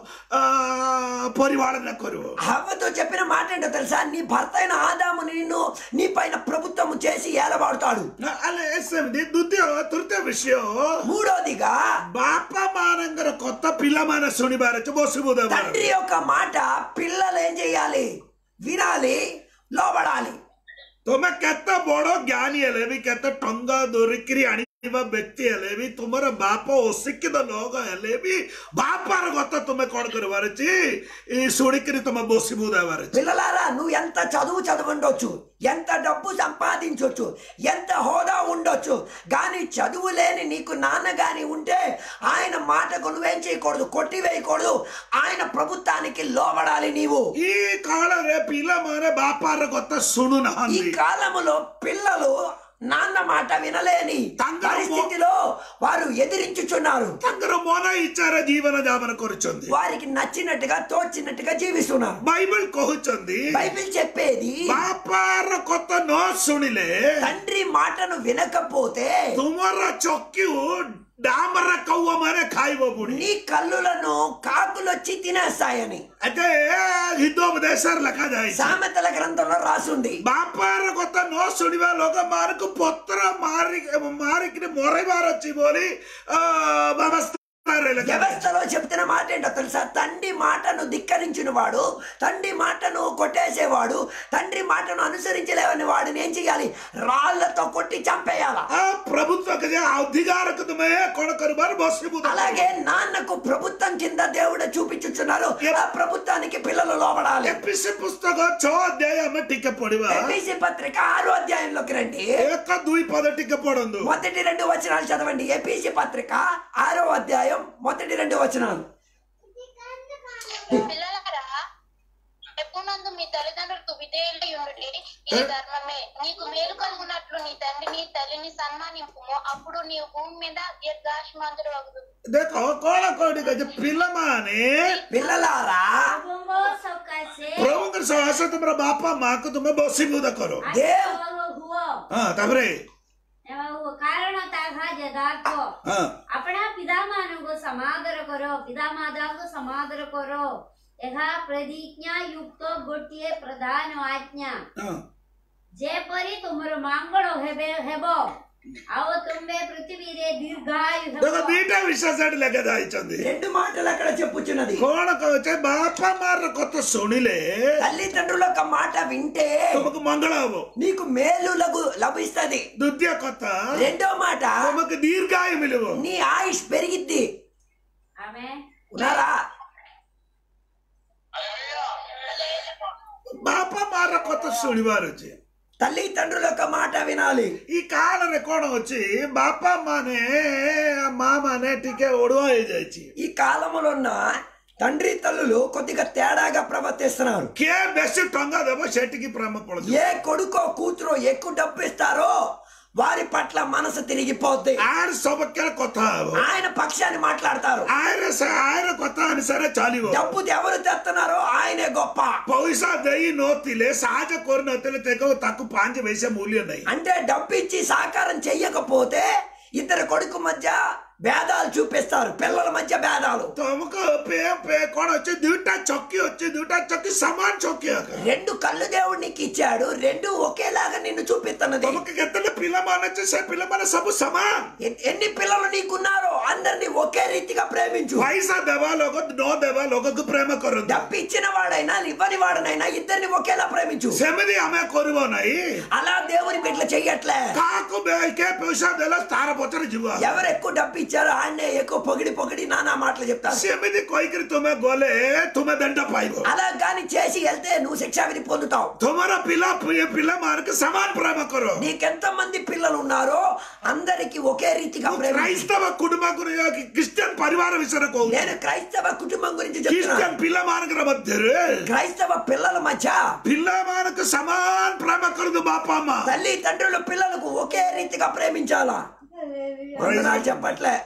పరివాళన కరువో. హవ్వతో చెప్పిన మాట ఏంటో తెలుసా, నీ భర్త అయిన ఆదాము నిన్ను నీ పైన ప్రభుత్వం చేసి ఏలబాడుతాడు. అలా సెమిది ద్వితీయ తృతీయ విషయం మూడోదిగా బాప మానంగర కొత్త పిల్లమాన శునివారొచ్చి బొసిబుదావారు. తండ్రి యొక్క మాట పిల్లలు ఏం చేయాలి, వినాలి, లోబడాలి. ତୁମେ କେତେ ବଡ ଜ୍ଞାନୀ ହେଲେ ବି କେତେ ଟଙ୍କା ଧରିକିରି ଆଣିଥିବା ବ୍ୟକ୍ତି ହେଲେ ବି ତୁମର ବାପ ଅଶିକ୍ଷିତ ଲୋକ ହେଲେ ବି ବାପାର କଥା ତୁମେ କଣ କରିବାର ଅଛି, ଶୁଣିକିରି ତୁମେ ବସି ବୁଦାବାର ଅଛି. పిల్లలారా, నువ్వు ఎంత చదువు చదవండొచ్చు, ఎంత డబ్బు సంపాదించవచ్చు, ఎంత హోదా ఉండొచ్చు, కానీ చదువు లేని నీకు నాన్న గాని ఉంటే ఆయన మాటకు నువ్వేం చేయకూడదు, కొట్టివేయకూడదు. ఆయన ప్రభుత్వానికి లోబడాలి. నీవు ఈ కాଳରେ ପିଲାମାନେ ବାପାର କଥା ఈ ଶୁଣୁନାହାନ୍ତି. కాలములో పిల్లలు నాన్న మాట వినలేని తండ్రి పరిస్థితిలో వారు ఎదిరించుచున్నారు. ତାଙ୍କର ମନ ଇଚ୍ଛାରେ ଜୀବନ ଯାପନ କରୁଛନ୍ତି. వారికి నచ్చినట్టుగా తోచినట్టుగా జీవిస్తున్నారు. బైబిల్ କହୁଛନ୍ତି బైబిల్ చెప్పేది, ବାପାର କଥା ନ ଶୁଣିଲେ తండ్రి మాటను వినకపోతే ତୁମର ଚକ୍ଷୁ ଡାମର କୌଅ ମାନେ ଖାଇବ ପୁଣି. నీ కళ్ళులను కాకులొచ్చి తినేస్తాయని అయితే ହିତୋପଦେଶରେ ଲେଖାଯାଇଛି సామెతల గ్రంథంలో రాసుంది. ବାପାର କଥା ନ ଶୁଣିବା ଲୋକମାନଙ୍କୁ ପତ୍ର ମାରି ମାରିକିରି ମରେଇବାର ଅଛି ବୋଲି ବ୍ୟବସ୍ଥା వ్యవస్థలో చెప్తున్న మాట ఏంటో తెలుసా, తండ్రి మాటను ధిక్కరించిన వాడు, తండ్రి మాటను కొట్టేసేవాడు, తండ్రి మాటను అనుసరించలేవని వాడిని ఏం చేయాలి, రాళ్లతో కొట్టి చంపేయాల. ప్రభుత్వ అధికారకు ତୁମେ କଣ କରିବାର ବସିବୁ. అలాగే నాన్నకు ప్రభుత్వం కింద దేవుడు చూపించుచున్నారు. ఆ ప్రభుత్వానికి పిల్లలు లోబడాలి. ఎపిసి పుస్తక ଛଅ ଅଧ୍ୟାୟ ଆମେ ଟିକେ ପଢିବା. ఎఫెసీ పత్రిక ఆరో అధ్యాయంలోకి రండి. ଏକ ଦୁଇ ପଦ ଟିକେ ପଢନ୍ତୁ. మొదటి రెండు వచనాలు చదవండి. ఎఫెసీ పత్రిక ఆరో అధ్యాయం మొదటి రెండు వచనాలు. పిల్లలారా, ఎప్పుడందు మీ తల్లిదండ్రులకు విధేయులై ఉండుడి, ఇది ధర్మమే. నీకు మేలు కలుగునట్లు నీ తండ్రిని తల్లిని సన్మానింపుము, అప్పుడు నీవు భూమి మీద దీర్ఘాయుష్మంతుడు అగుదు. ଦେଖ କଣ କୋଉଠି କହିଛି, ପିଲାମାନେ పిల్లలారా, ପ୍ରଭୁଙ୍କ ସକାଶେ ପ୍ରଭୁଙ୍କ ସହାସ ତୁମର ବାପା ମାକୁ ତୁମେ ବସିବୁଦା କର. ଦେव- ଆଗ୍ରହ ହୁଅ, ହଁ ତାପରେ କାରଣ ତାହା ଯଥାର୍ଥ। ହଁ अपना पिता मानव को समादर करो, पिता माता को समादर करो, ଏହା ପ୍ରତିଜ୍ଞା ଯୁକ୍ତ ଗୋଟିଏ ପ୍ରଧାନ ଆଜ୍ଞା, ହଁ ଯେପରି ତୁମର ମଙ୍ଗଳ ହେବେ ହେବ ଆଉ ତୁମେ ପୃଥିବୀରେ ଦୀର୍ଘାୟୁ ଦେଖ ହେବ। ଦିଟା ବିଷୟ ସେଠି ଲେଖା ଯାଇଛନ୍ତି. రెండు మాటలు అక్కడ చెప్పుచున్నది. କଣ କହୁଛେ, ବାପା ମାର କଥା ଶୁଣିଲେ తల్లిదండ్రుల యొక్క మాట వింటే ତୁମକୁ ମଙ୍ଗଳ ହବ. నీకు మేలు లగు- లభిస్తది. ଦ୍ୱିତୀୟ କଥା, రెండో మాట, ତୁମକୁ ଦୀର୍ଘାୟୁ ମିଳିବ. నీ ఆయుష్ పెరిగిద్ది. ఆమేన్। ఉన్నారా? ବାପା ମାର କଥା ଶୁଣିବାର ଅଛି. తల్లిదండ్రుల యొక్క మాట వినాలి. ఈ కాଳରେ କଣ ଅଛି, ବାପା ମାନେ ମା ମାନେ ଟିକେ ఒడుଆ ହେଇଯାଇଛି. ఈ కాలంలో ఉన్న తండ్రి తల్లులు కొద్దిగా తేడాగా ప్రవర్తిస్తున్నారు. କିଏ ବେଶୀ ଟଙ୍କା ଦେବ ସେଠିକି ପ୍ରେମ ପଳଉଛି. ఏ కొడుకో కూతురో ఎక్కువ డబ్బు ఇస్తారో వారి పట్ల మనసు తిరిగిపోద్ది. आर सबके कथा ఆయన పక్షాన్ని మాట్లాడతారు. आर आर कथा अनुसार चलिबो డబ్బు ఎవరు తెస్తున్నారో ఆయనే గొప్ప. पैसा देई नोतिले साहाଯ୍य कोर नोतिले तेको ताकु पांच पैसे मूल्य नहीं అంటే డబ్బు ఇచ్చి సాకారం చెయ్యకపోతే ఇద్దరు కొడుకు మధ్య భేదాలు చూపిస్తారు, పిల్లల మధ్య భేదాలు. तुमको पे पे कौन వచ్చి दुटा चक्की వచ్చి दुटा चक्की समान चक्की రెండు కళ్ళు దేవుడు నీకు ఇచ్చాడు, రెండు ఒకేలాగా నిన్ను చూపిస్తున్నది. तुमको कितने पिला माने से पिला माने सब समान ఎన్- ఎన్ని పిల్లలు నీకున్నారో అందరినీ ఒకే రీతిగా ప్రేమించు. पैसा देवा लोग नो देवा लोग को प्रेम करो డబ్బు ఇచ్చిన వాడైనా ఇవ్వని వాడనైనా ఇద్దరిని ఒకేలా ప్రేమించు. सेमदी हमें करबो नहीं అలా దేవుని బిడ్డలు చెయ్యట్లే. काको बेके पैसा देला तार पचर जीव ఎవరు ఎక్కువ డబ్బు ఇచ్చారో ఆయనే ఎక్కువ పొగిడి పొగిడి నానా మాటలు చెప్తారు. सेमदी कोई कर तुम्हें गोले तुम्हें दंड पाइबो అలా గాని చేసి వెళ్తే నువ్వు శిక్షా విధి పొందుతావు. तुम्हारा पिला पिला मार के समान प्रेम करो నీకెంత మంది పిల్లలు ఉన్నారో అందరికి ఒకే రీతిగా ప్రేమించు. క్రైస్తవ కుటుంబ గురించి క్రిస్టియన్ పరివార విషయం కో నేను క్రైస్తవ కుటుంబం గురించి చెప్తున్నా. క్రిస్టియన్ పిల్ల మానకర మధ్య క్రైస్తవ పిల్లల మధ్య పిల్ల మానకు సమాన్ ప్రేమ కరదు బాప అమ్మ తల్లి తండ్రులు పిల్లలకు ఒకే రీతిగా ప్రేమించాలా. వందనాలు చెప్పట్లే.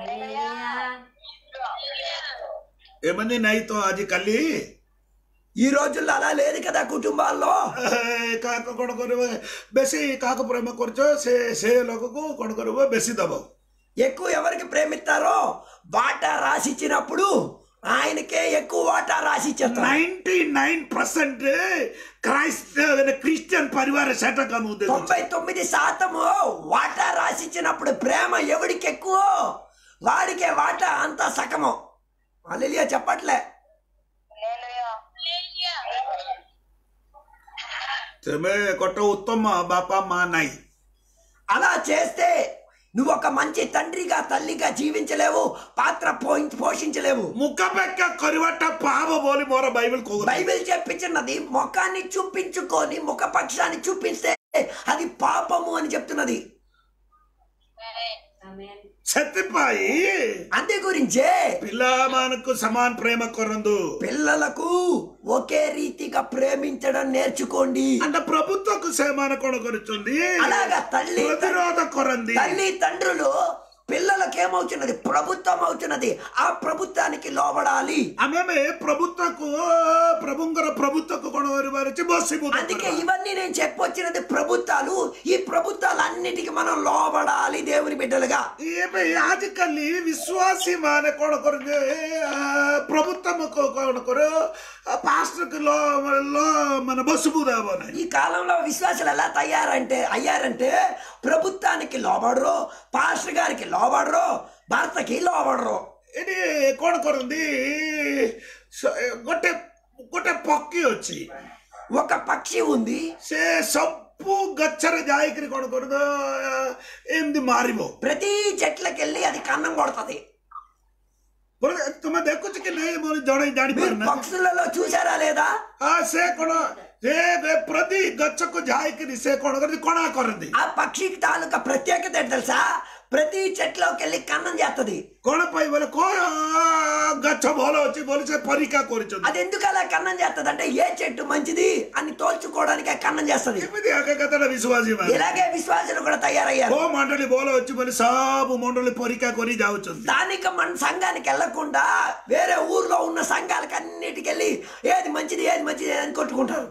ఏమంది నైతో అది కల్లి ఈ రోజుల్లో అలా లేదు కదా కుటుంబాల్లో. కాక కొడ କରିବ ବେଶୀ କାହାକୁ ପ୍ରେମ କରୁଛ ସେ ସେ ଲୋକକୁ କଣ କରିବ ବେଶୀ ଦବ. ఎక్కువ ఎవరికి ప్రేమిస్తారో వాటా రాసిచ్చినప్పుడు ఆయనకే ఎక్కువ వాటా రాసిచ్చేస్తారు. నైన్టీ నైన్ పర్సెంట్ క్రైస్త క్రిస్టియన్ పరివార శాత కమ్ముతుంది. తొంభై తొమ్మిది శాతము వాటా రాసిచ్చినప్పుడు ప్రేమ ఎవడికి ఎక్కువ వాడికే వాటా అంతా సకము. హల్లెలూయా చెప్పట్లే. ତେବେ ଗୋଟେ ଉତ୍ତମ ବାପା ମା ନାହିଁ. అలా చేస్తే నువ్వు ఒక మంచి తండ్రిగా తల్లిగా జీవించలేవు, పాత్ర పో- పోషించలేవు. ମୁଖାପେକ୍ଷା କରିବାଟା ପାପ ବୋଲି ମୋର ବାଇବେଲ କହୁଛି. బైబిల్ చెప్పించినది ముఖాన్ని చూపించుకొని ముఖ పక్షాన్ని చూపిస్తే అది పాపము అని చెప్తున్నది. ସେଥିପାଇଁ అందు గురించే ପିଲାମାନଙ୍କୁ ସମାନ ପ୍ରେମ କରନ୍ତୁ. పిల్లలకు ఒకే రీతిగా ప్రేమించడం నేర్చుకోండి. అంటే ప్రభుత్వకు ସେମାନେ କଣ କରୁଛନ୍ତି అలాగా తల్లి ପ୍ରତିରୋଧ କରନ୍ତି. తల్లి తండ్రులు పిల్లలకు ఏమవుతున్నది ప్రభుత్వం అవుతున్నది, ఆ ప్రభుత్వానికి లోబడాలి. ଆମେ ప్రభుత్వకు ప్రభుଙ୍କର ప్రభుత్వକୁ କଣ କରିବାର ଅଛି ବସିବୁ. అందుకే ఇవన్నీ నేను చెప్పొచ్చినది ప్రభుత్వాలు. ఈ ప్రభుత్వాలన్నిటికీ మనం లోబడాలి దేవుని బిడ్డలుగా. ଏବେ ଆଜିକାଲି ବିଶ୍ୱାସୀ ମାନେ କଣ କରୁଛେ ప్రభుత్వକୁ କଣ କର పాస్టర్కి లో లో మన బస్సు దేవ ఈ కాలంలో విశ్వాసాలు ఎలా తయారంటే అయ్యారంటే ప్రభుత్వానికి లోబడరు, పాస్టర్ గారికి లోబడరు, భర్తకి లోబడరు. ଏଠି କଣ କରନ୍ତି ଗୋଟେ ଗୋଟେ ପକ୍ଷୀ ଅଛି, ఒక పక్షి ఉంది, ସେ ସବୁ ଗଛରେ ଯାଇକିରି କଣ କରୁଦ ଏମିତି ମାରିବ. ప్రతి చెట్లకెళ్ళి అది కన్నం కొడుతుంది. ତୁମେ ଦେଖୁଛ କି ନାଇଁ ମୋର ଜଣେ మీరు ଜାଣିପାରୁନା. పక్షులలో చూసారా లేదా? ସେ କଣ ସେ ପ୍ରତି ଗଛକୁ ଯାଇକିରି ସେ କଣ କରନ୍ତି କଣା କରନ୍ତି. ఆ పక్షికి తాలూకా ప్రత్యేకత ఏంటి తెలుసా? ప్రతి చెట్లోకి వెళ్ళి కన్నం చేస్తుంది. କଣ ପାଇଁ ବୋଲେ କଣ ଗଛ ଭଲ ଅଛି ବୋଲି ସେ ପରୀକ୍ଷା କରିଛନ୍ତି. అది ఎందుకు అలా కన్నం చేస్తుంది అంటే ఏ చెట్టు మంచిది అని తోల్చుకోవడానికి ఆ కన్నం చేస్తుంది. ଏମିତି ଆଗ କଥାଟା ବିଶ୍ୱାସୀ ମାନେ ఇలాగే విశ్వాసులు కూడా తయారయ్యారు. କୋଉ ମଣ୍ଡଳୀ ଭଲ ଅଛି ବୋଲି ସବୁ ମଣ୍ଡଳୀ ପରୀକ୍ଷା କରି ଯାଉଛନ୍ତି. స్థానిక మన సంఘానికి వెళ్లకుండా వేరే ఊర్లో ఉన్న సంఘాలకు అన్నిటికి వెళ్ళి ఏది మంచిది ఏది మంచిది అని కొట్టుకుంటారు.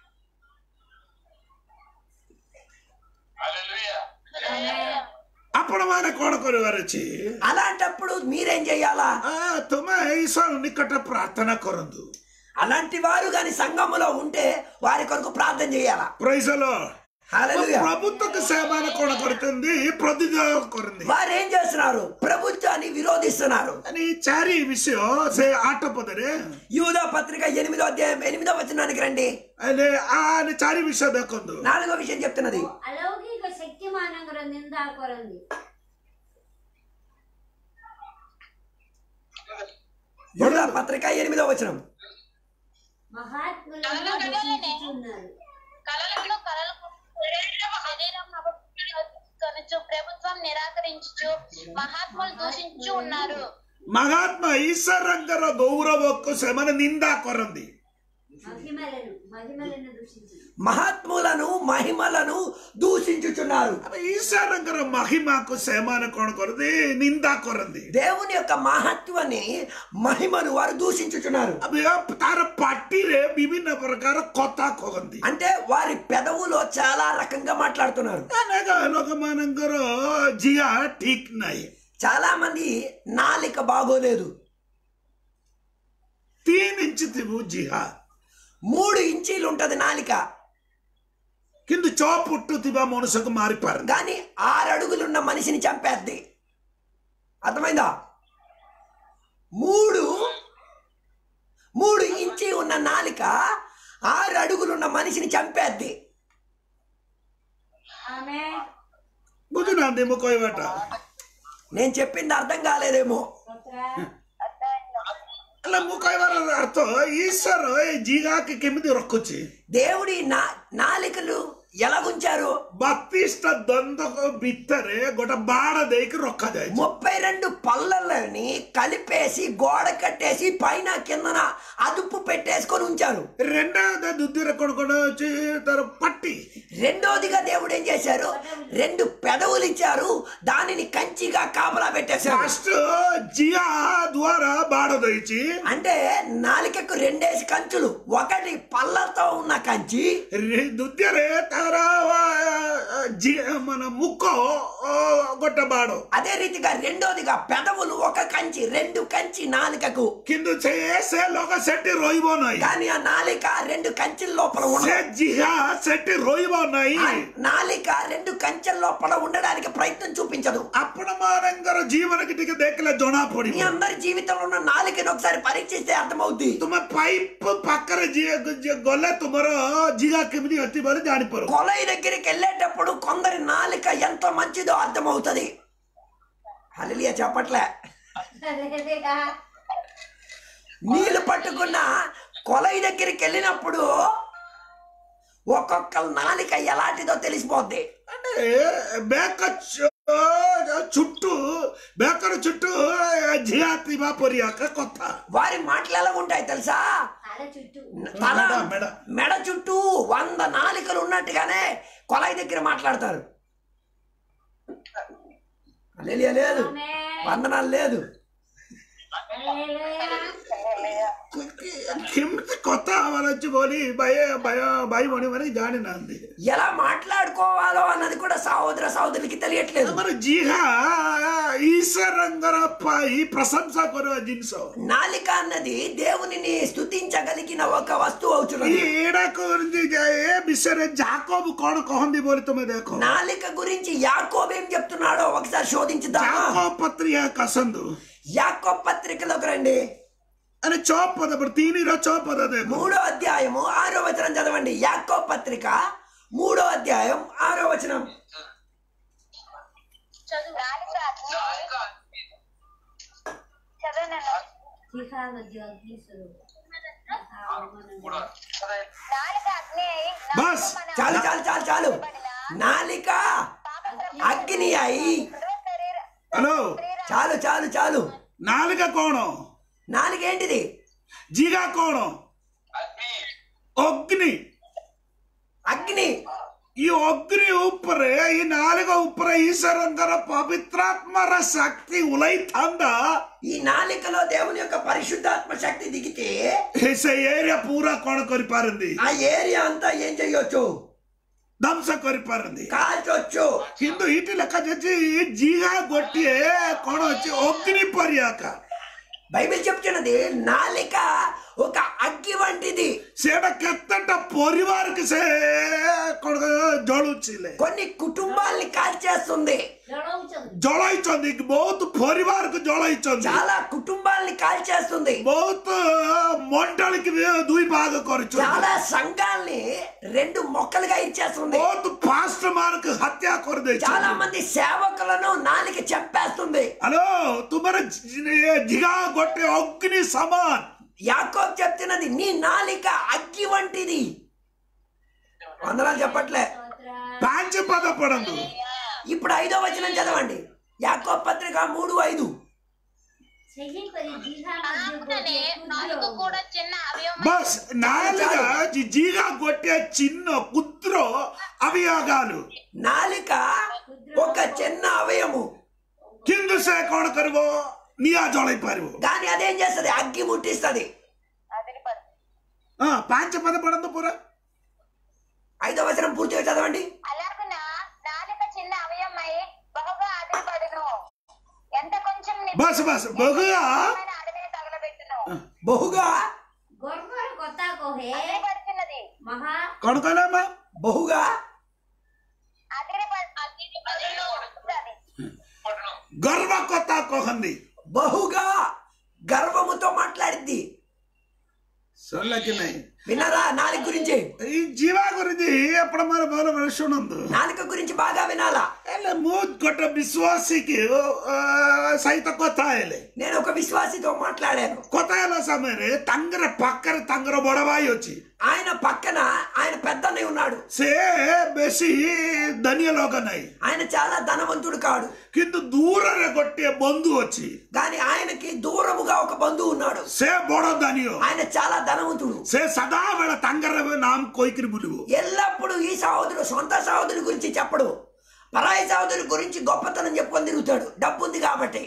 ଆପଣ ମାନେ କଣ କରିବାର ଅଛି? అలాంటప్పుడు మీరేం చెయ్యాలా? ତୁମେ ଈଶ୍ୱର ନିକଟ ପ୍ରାର୍ଥନା କରନ୍ତୁ. అలాంటి వారు గాని సంఘములో ఉంటే వారి కొరకు ప్రార్థన చేయాలా. Praise the Lord. హల్లెలూయా. ప్రభుత్వకు సేవన కొన କରୁଛନ୍ତି ପ୍ରତିରୋଧ କରନ୍ତି. వారు ఏం చేస్తున్నారు? ప్రభుత్వాన్ని విరోధిస్తున్నారు. అని చారి విషయ ସେ ଆଠ ପଦରେ యూదా పత్రిక ఎనిమిదో అధ్యాయం ఎనిమిదో వచనానికి రండి. అనే ఆ చారి విషయ ଦେଖନ୍ତୁ. నాలుగో విషయం చెప్తున్నది. అలౌకిక శక్తిమానଙ୍କର నిందా କରନ୍ତି. యూదా పత్రిక ఎనిమిదో వచనం. మహాత్ములను దూషించుచున్నారు. కలలను కలలు శరీరం అపకరించు ప్రభుత్వం నిరాకరించు మహాత్ములు దూషించు ఉన్నారు. ମହାତ୍ମା ଈଶ୍ୱରଙ୍କର ଗୌରବକୁ ସେମାନେ ନିନ୍ଦା କରନ୍ତି. మహిమలను మహిమలను దూషించును. మహాత్ములను మహిమలను దూషించుచున్నారు. ఈశ్వరంగర మహిమకు సేమాన కొన కొరది నిందా కొరంది. దేవుని యొక్క మహత్వాన్ని మహిమను వారు దూషించుచున్నారు. అవి తార పట్టిరే విభిన్న ప్రకార కొత్త కొగంది. అంటే వారి పెదవులో చాలా రకంగా మాట్లాడుతున్నారు. అనేక లోకమానంగర జియా ఠీక్ నాయి. చాలా మంది నాలిక బాగోలేదు. తీన్ ఇంచు తివు జిహా మూడు ఇంచీలు ఉంటది నాలిక. కింద చోపుట్టు తిబా మనుషుకు మారిపారు. కానీ ఆరు అడుగులున్న మనిషిని చంపేద్ది. అర్థమైందా? మూడు మూడు ఇంచి ఉన్న నాలిక ఆరు అడుగులున్న మనిషిని చంపేద్ది. ఆమేన్. బుద్ధునాందేమో కోయబట. నేను చెప్పింది అర్థం కాలేదేమో. స్తోత్రం. అలా ముఖాయివార అర్థం ఈశ్వర జీగాకి కెమిది రొక్కొచ్చి దేవుడి నా నాలికలు ఎలాగుంచారు? బత్తిష్ట దందకు బిత్తరే గొట బాడ దేకి రొక్కదే. ముప్పై రెండు పళ్ళని కలిపేసి గోడ కట్టేసి పైన కిందన అదుపు పెట్టేసుకొని ఉంచారు. రెండవది దుద్దిర కొనుకొని వచ్చి తర పట్టి. రెండోదిగా దేవుడు ఏం చేశారు? రెండు పెదవులు ఇచ్చారు. దానిని కంచిగా కాపలా పెట్టేశారు. ఫస్ట్ జియా ద్వారా బాడ దొయిచి అంటే నాలికకు రెండేసి కంచులు, ఒకటి పళ్ళతో ఉన్న కంచి, దుద్దిరే తర జి మన ముక్కో గొట్ట బాడు. అదే రీతిగా రెండోదిగా పెదవులు ఒక కంచి, రెండు కంచి నాలికకు. కింద చేసే లోక సెట్టి రోయిబోనాయి. కానీ ఆ నాలిక రెండు కంచెల లోపల సే ఉండదు. జియా సెట్టి రోయిబోనాయి. ఆ నాలిక రెండు కంచెల లోపల ఉండడానికి ప్రయత్నం చూపించదు. అప్పుడు మానంగర జీవనకి టిక దేకలే జోనా పొడి. మీ అందరి జీవితంలో ఉన్న నాలికను ఒకసారి పరీక్షిస్తే అర్థమవుద్ది. तुम पाइप पक्कर గొల్లె తుమరో జిగా కిమిది వచ్చి బలి జానిపోరు. కొలై దగ్గరికి వెళ్ళేటప్పుడు కొందరి నాలిక ఎంత మంచిదో అర్థమవుతుంది. హల్లెలూయా చెప్పట్లే. హల్లెలూయా. నీళ్లు పట్టుకున్న కొలై దగ్గరికి వెళ్ళినప్పుడు ఒక్కొక్క నాలిక ఎలాంటిదో తెలిసిపోద్ది. అంటే బేక చుట్టూ బేకర చుట్టూ జియాతి బాపొరియాక కొత్త వారి మాటలు ఎలా ఉంటాయి తెలుసా? తల చుట్టూ తల మెడ, మెడ. మెడ చుట్టూ వంద నాలికలు ఉన్నట్టుగానే కొలై దగ్గర మాట్లాడతారు. హల్లెలూయా లేదు, ఆమేన్. వందనాలు లేదు. హల్లెలూయా. కిమిది కొత్త అవలొచ్చి బోలి భయ భయ భయ బోని మరి జానినాంది. ఎలా మాట్లాడుకోవాలో అన్నది కూడా సహోదర సహోదరులకి తెలియట్లేదు. మరి జిహా ఈశ్వరంగర పై ప్రశంస కొర జిన్సో. నాలిక అన్నది దేవునిని స్తుతించగలిగిన ఒక వస్తువు అవుతున్నది. ఏడకు ఏ బిసరే జాకోబు కోణ కోహంది బోలి తుమే దేఖో. నాలిక గురించి యాకోబు ఏం చెప్తున్నాడో ఒకసారి శోధించుదామా? జాకోబ్ పత్రిక కసందు యాకోబు పత్రికలోకి రండి. అని చోపద తీనిరో చోపద దేఖో. మూడో అధ్యాయము ఆరో వచనం చదవండి. యాకోబు పత్రిక మూడో అధ్యాయం ఆరో వచనం. చదువు. చదవనన్నా. జిహావద్య అగ్ని స్వరూపం. నాలుక అగ్ని అయి బస్. చాలు చాలు చాలు చాలు. నాలిక అగ్ని అయి. హలో చాలు చాలు చాలు. నాలుక కోణం నాలుక ఏంటిది? జిగా కోణం అగ్ని. అగ్ని. ఈ అగ్ని ఉప్పరే ఈ నాలుక ఉప్పరే ఈశ్వరంగర పవిత్రాత్మర శక్తి ఉలైతందా. ఈ నాలికలో దేవుని యొక్క పరిశుద్ధాత్మ శక్తి దిగితే ऐसे ఏరియా పూరా కోణ కొరిపారింది. ఆ ఏరియా అంతా ఏం చెయ్యొచ్చు? ధ్వంస కొరిపారింది. కాల్చొచ్చు. కింద ఇటు లెక్క చేసి జీగా కొట్టి కోణ వచ్చి అగ్ని పర్యాక. బైబిల్ చెప్తున్నది నాలిక ఒక అగ్గి వంటిది. సేట కెత్తట పరివారికి సే కొడుకు జళుచిలే. కొన్ని కుటుంబాల్ని కాల్చేస్తుంది. జడవుచంది. జళాయిచంది బహుత్ పరివారకు జళాయిచంది. చాలా కుటుంబాల్ని కాల్చేస్తుంది. బహుత్ మంటలకి దుయి బాగా కొరచు. చాలా సంఘాల్ని రెండు మొక్కలుగా ఇచ్చేస్తుంది. బహుత్ ఫాస్ట్ మార్క్ హత్య కొరదే. చాలా మంది సేవకులను నాలిక చంపేస్తుంది. హలో తుమర జిగా కొట్టే అగ్ని సమాన్. యాకోబు చెప్తున్నది నీ నాలిక అగ్గి వంటిది. వందనాలు చెప్పట్లే. పాంచ పద పడందు. ఇప్పుడు ఐదో వచనం చదవండి. యాకోబు పత్రిక మూడు ఐదు. ସେହିପରି ଜିଘା ମଧ୍ୟ అలాగనే ଗୋଟିଏ నాలుక କ୍ଷୁଦ୍ର కూడా చిన్న అవయవం బస్ నాలుగా జీగా గొట్టే చిన్న కుత్ర అవియోగాలు నాలిక ఒక చిన్న అవయము, కింద సే కోణ కరువో నియా జోళై పారివో కానీ అదేం చేస్తుంది? అగ్గి ముట్టిస్తుంది. పాంచ పద పడందు పూరా ఐదో వచనం పూర్తిగా చదవండి. అలాగున నాలుక చిన్న అవయవమై బహుగా అదిరిపడును, ఎంత కొంచెం బస్ బస్ బహుగా అడవిని తగలబెట్టును. బహుగా ଗର୍ବର କଥା କହେ అదిరిపడుతున్నది, ମହା କଣ କହିଲା ମା? బహుగా అదిరిప- అదిరిపడును ఉన్నది. గర్వ కొత్త కోహంది బహుగా గర్వముతో మాట్లాడింది. సొల్లకి నై వినరా నాలుక గురించి? ఈ జీవా గురించి ఎప్పుడు మన బాల మనుషునందు నాలుక గురించి బాగా వినాలా. ఎల్ల మూద్ కొట్ట విశ్వాసికి సైత కొత్త ఆయలే నేను ఒక విశ్వాసితో మాట్లాడాను. కొత్త ఆయల సమయరే తంగర పక్కన తంగర బొడబాయి వచ్చి ఆయన పక్కన ఆయన పెద్దన్నయ్య ఉన్నాడు. సే బేసి ధన్యలోకనై ఆయన చాలా ధనవంతుడు కాడు, కింద దూరరే కొట్టే బంధు వచ్చి కానీ ఆయనకి దూరముగా ఒక బంధువు ఉన్నాడు. సే బొడ ధనియో ఆయన చాలా ధనవంతుడు. సే సదా వేళ తంగర నామ్ కోయికిరి బులువు ఎల్లప్పుడూ ఈ సహోదరుడు సొంత సహోదరుడి గురించి చెప్పడు, పరాయి సహోదరుడి గురించి గొప్పతనం చెప్పుకొని తిరుగుతాడు. డబ్బు ఉంది కాబట్టి.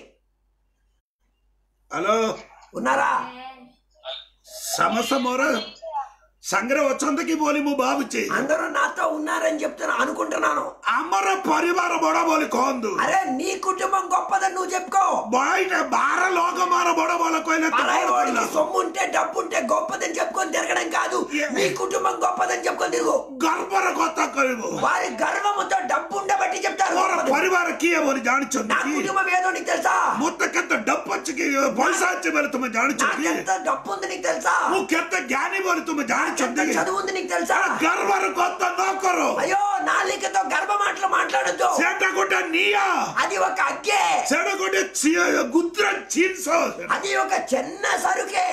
హలో ఉన్నారా? సమస్య మోర సంగ్రహ వచ్చంతకి బోలి మో బాబుచ్చి అందరూ నాతో ఉన్నారని చెప్తున్నా అనుకుంటున్నాను. అమర పరివార బొడ బోలి కోందు అరే నీ కుటుంబం గొప్పదని నువ్వు చెప్పుకో. బయట బార లోకమాన బొడ బోల పరాయి వాడికి కోయిన సొమ్ము ఉంటే డబ్బు ఉంటే గొప్పదని చెప్పుకొని తిరగడం కాదు, నీ కుటుంబం గొప్పదని చెప్పుకొని తిరుగు. గర్భర కొత్త కలివు వారి గర్వముతో డబ్బు ఉండబట్టి చెప్తారు మోర గొప్పదని. పరివార కియ బోలి నా జానిచొంది కుటుంబం ఏదో నీకు తెలుసా? మొత్త కెత్త డబ్బు వచ్చి పైసా వచ్చి బోలి తుమ్మ జానిచొంది నాకెంత డబ్బు ఉంది నీకు తెలుసా? నువ్వు కెత్త జ్ఞాని బోలి తుమ్మ ఎంత జానిచొంది చదువు ఉంది నీకు తెలుసా? గర్భర కొత్త నోకరు అయ్యో నాలికతో గర్భ మాటలు మాట్లాడద్దు. సేట కొట్ట నీయా అది ఒక అగ్గే, సేట కొట్ట గుద్ర చీన్సో అది ఒక చిన్న సరుకే.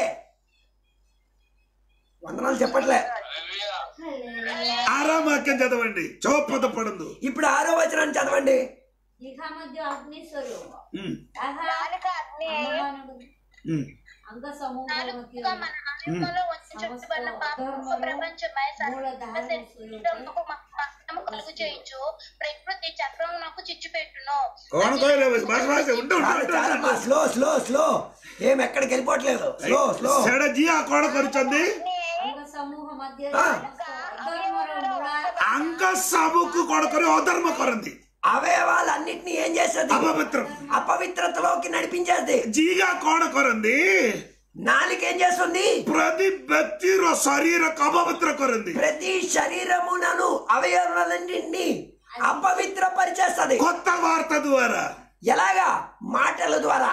వందనాలు చెప్పట్లే. ఆరామాక్యం చదవండి చౌపద పడందు ఇప్పుడు ఆరో వచనాన్ని చదవండి. ଜିଘା ମଧ୍ୟ ଅଗ୍ନି ସ୍ୱରୂପ ఉమ్, ତାହା నాలుక అగ్ని అయి ଆମମାନଙ୍କୁ ఉమ్. అంగ సమూహ నాలుక మన ఆత్మలో వచ్చి చుట్టుపడిన పాపము ప్రపంచమై శరీరమునకు మరణము కలుగు చేయించు ప్రకృతి చక్రమునకు చిచ్చు పెట్టును. కోణ కోయలే బస్ బస్ ఉండు చాలమ్మా, స్లో స్లో స్లో ఏం ఎక్కడికి వెళ్ళిపోవట్లేదు. స్లో స్లో సెడ జియా కోణ కొరిచంది అంగ సమూహ మధ్య ఆ. అధర్మର ମୂଳା అంక సబుకు కోణ కొరి అధర్మ కొరంది అవయవాలన్నిటిని ఏం చేస్తుంది? అపవిత్రం అపవిత్రతలోకి నడిపించేది. జీగా కోణ కొరంది నాలుక ఏం చేస్తుంది? ప్రతి వ్యక్తి శరీర అపవిత్ర కొరంది ప్రతి శరీరమునను అవయవాలన్నింటినీ అపవిత్రపరిచేస్తుంది. కొత్త వార్త ద్వారా ఎలాగా? మాటల ద్వారా.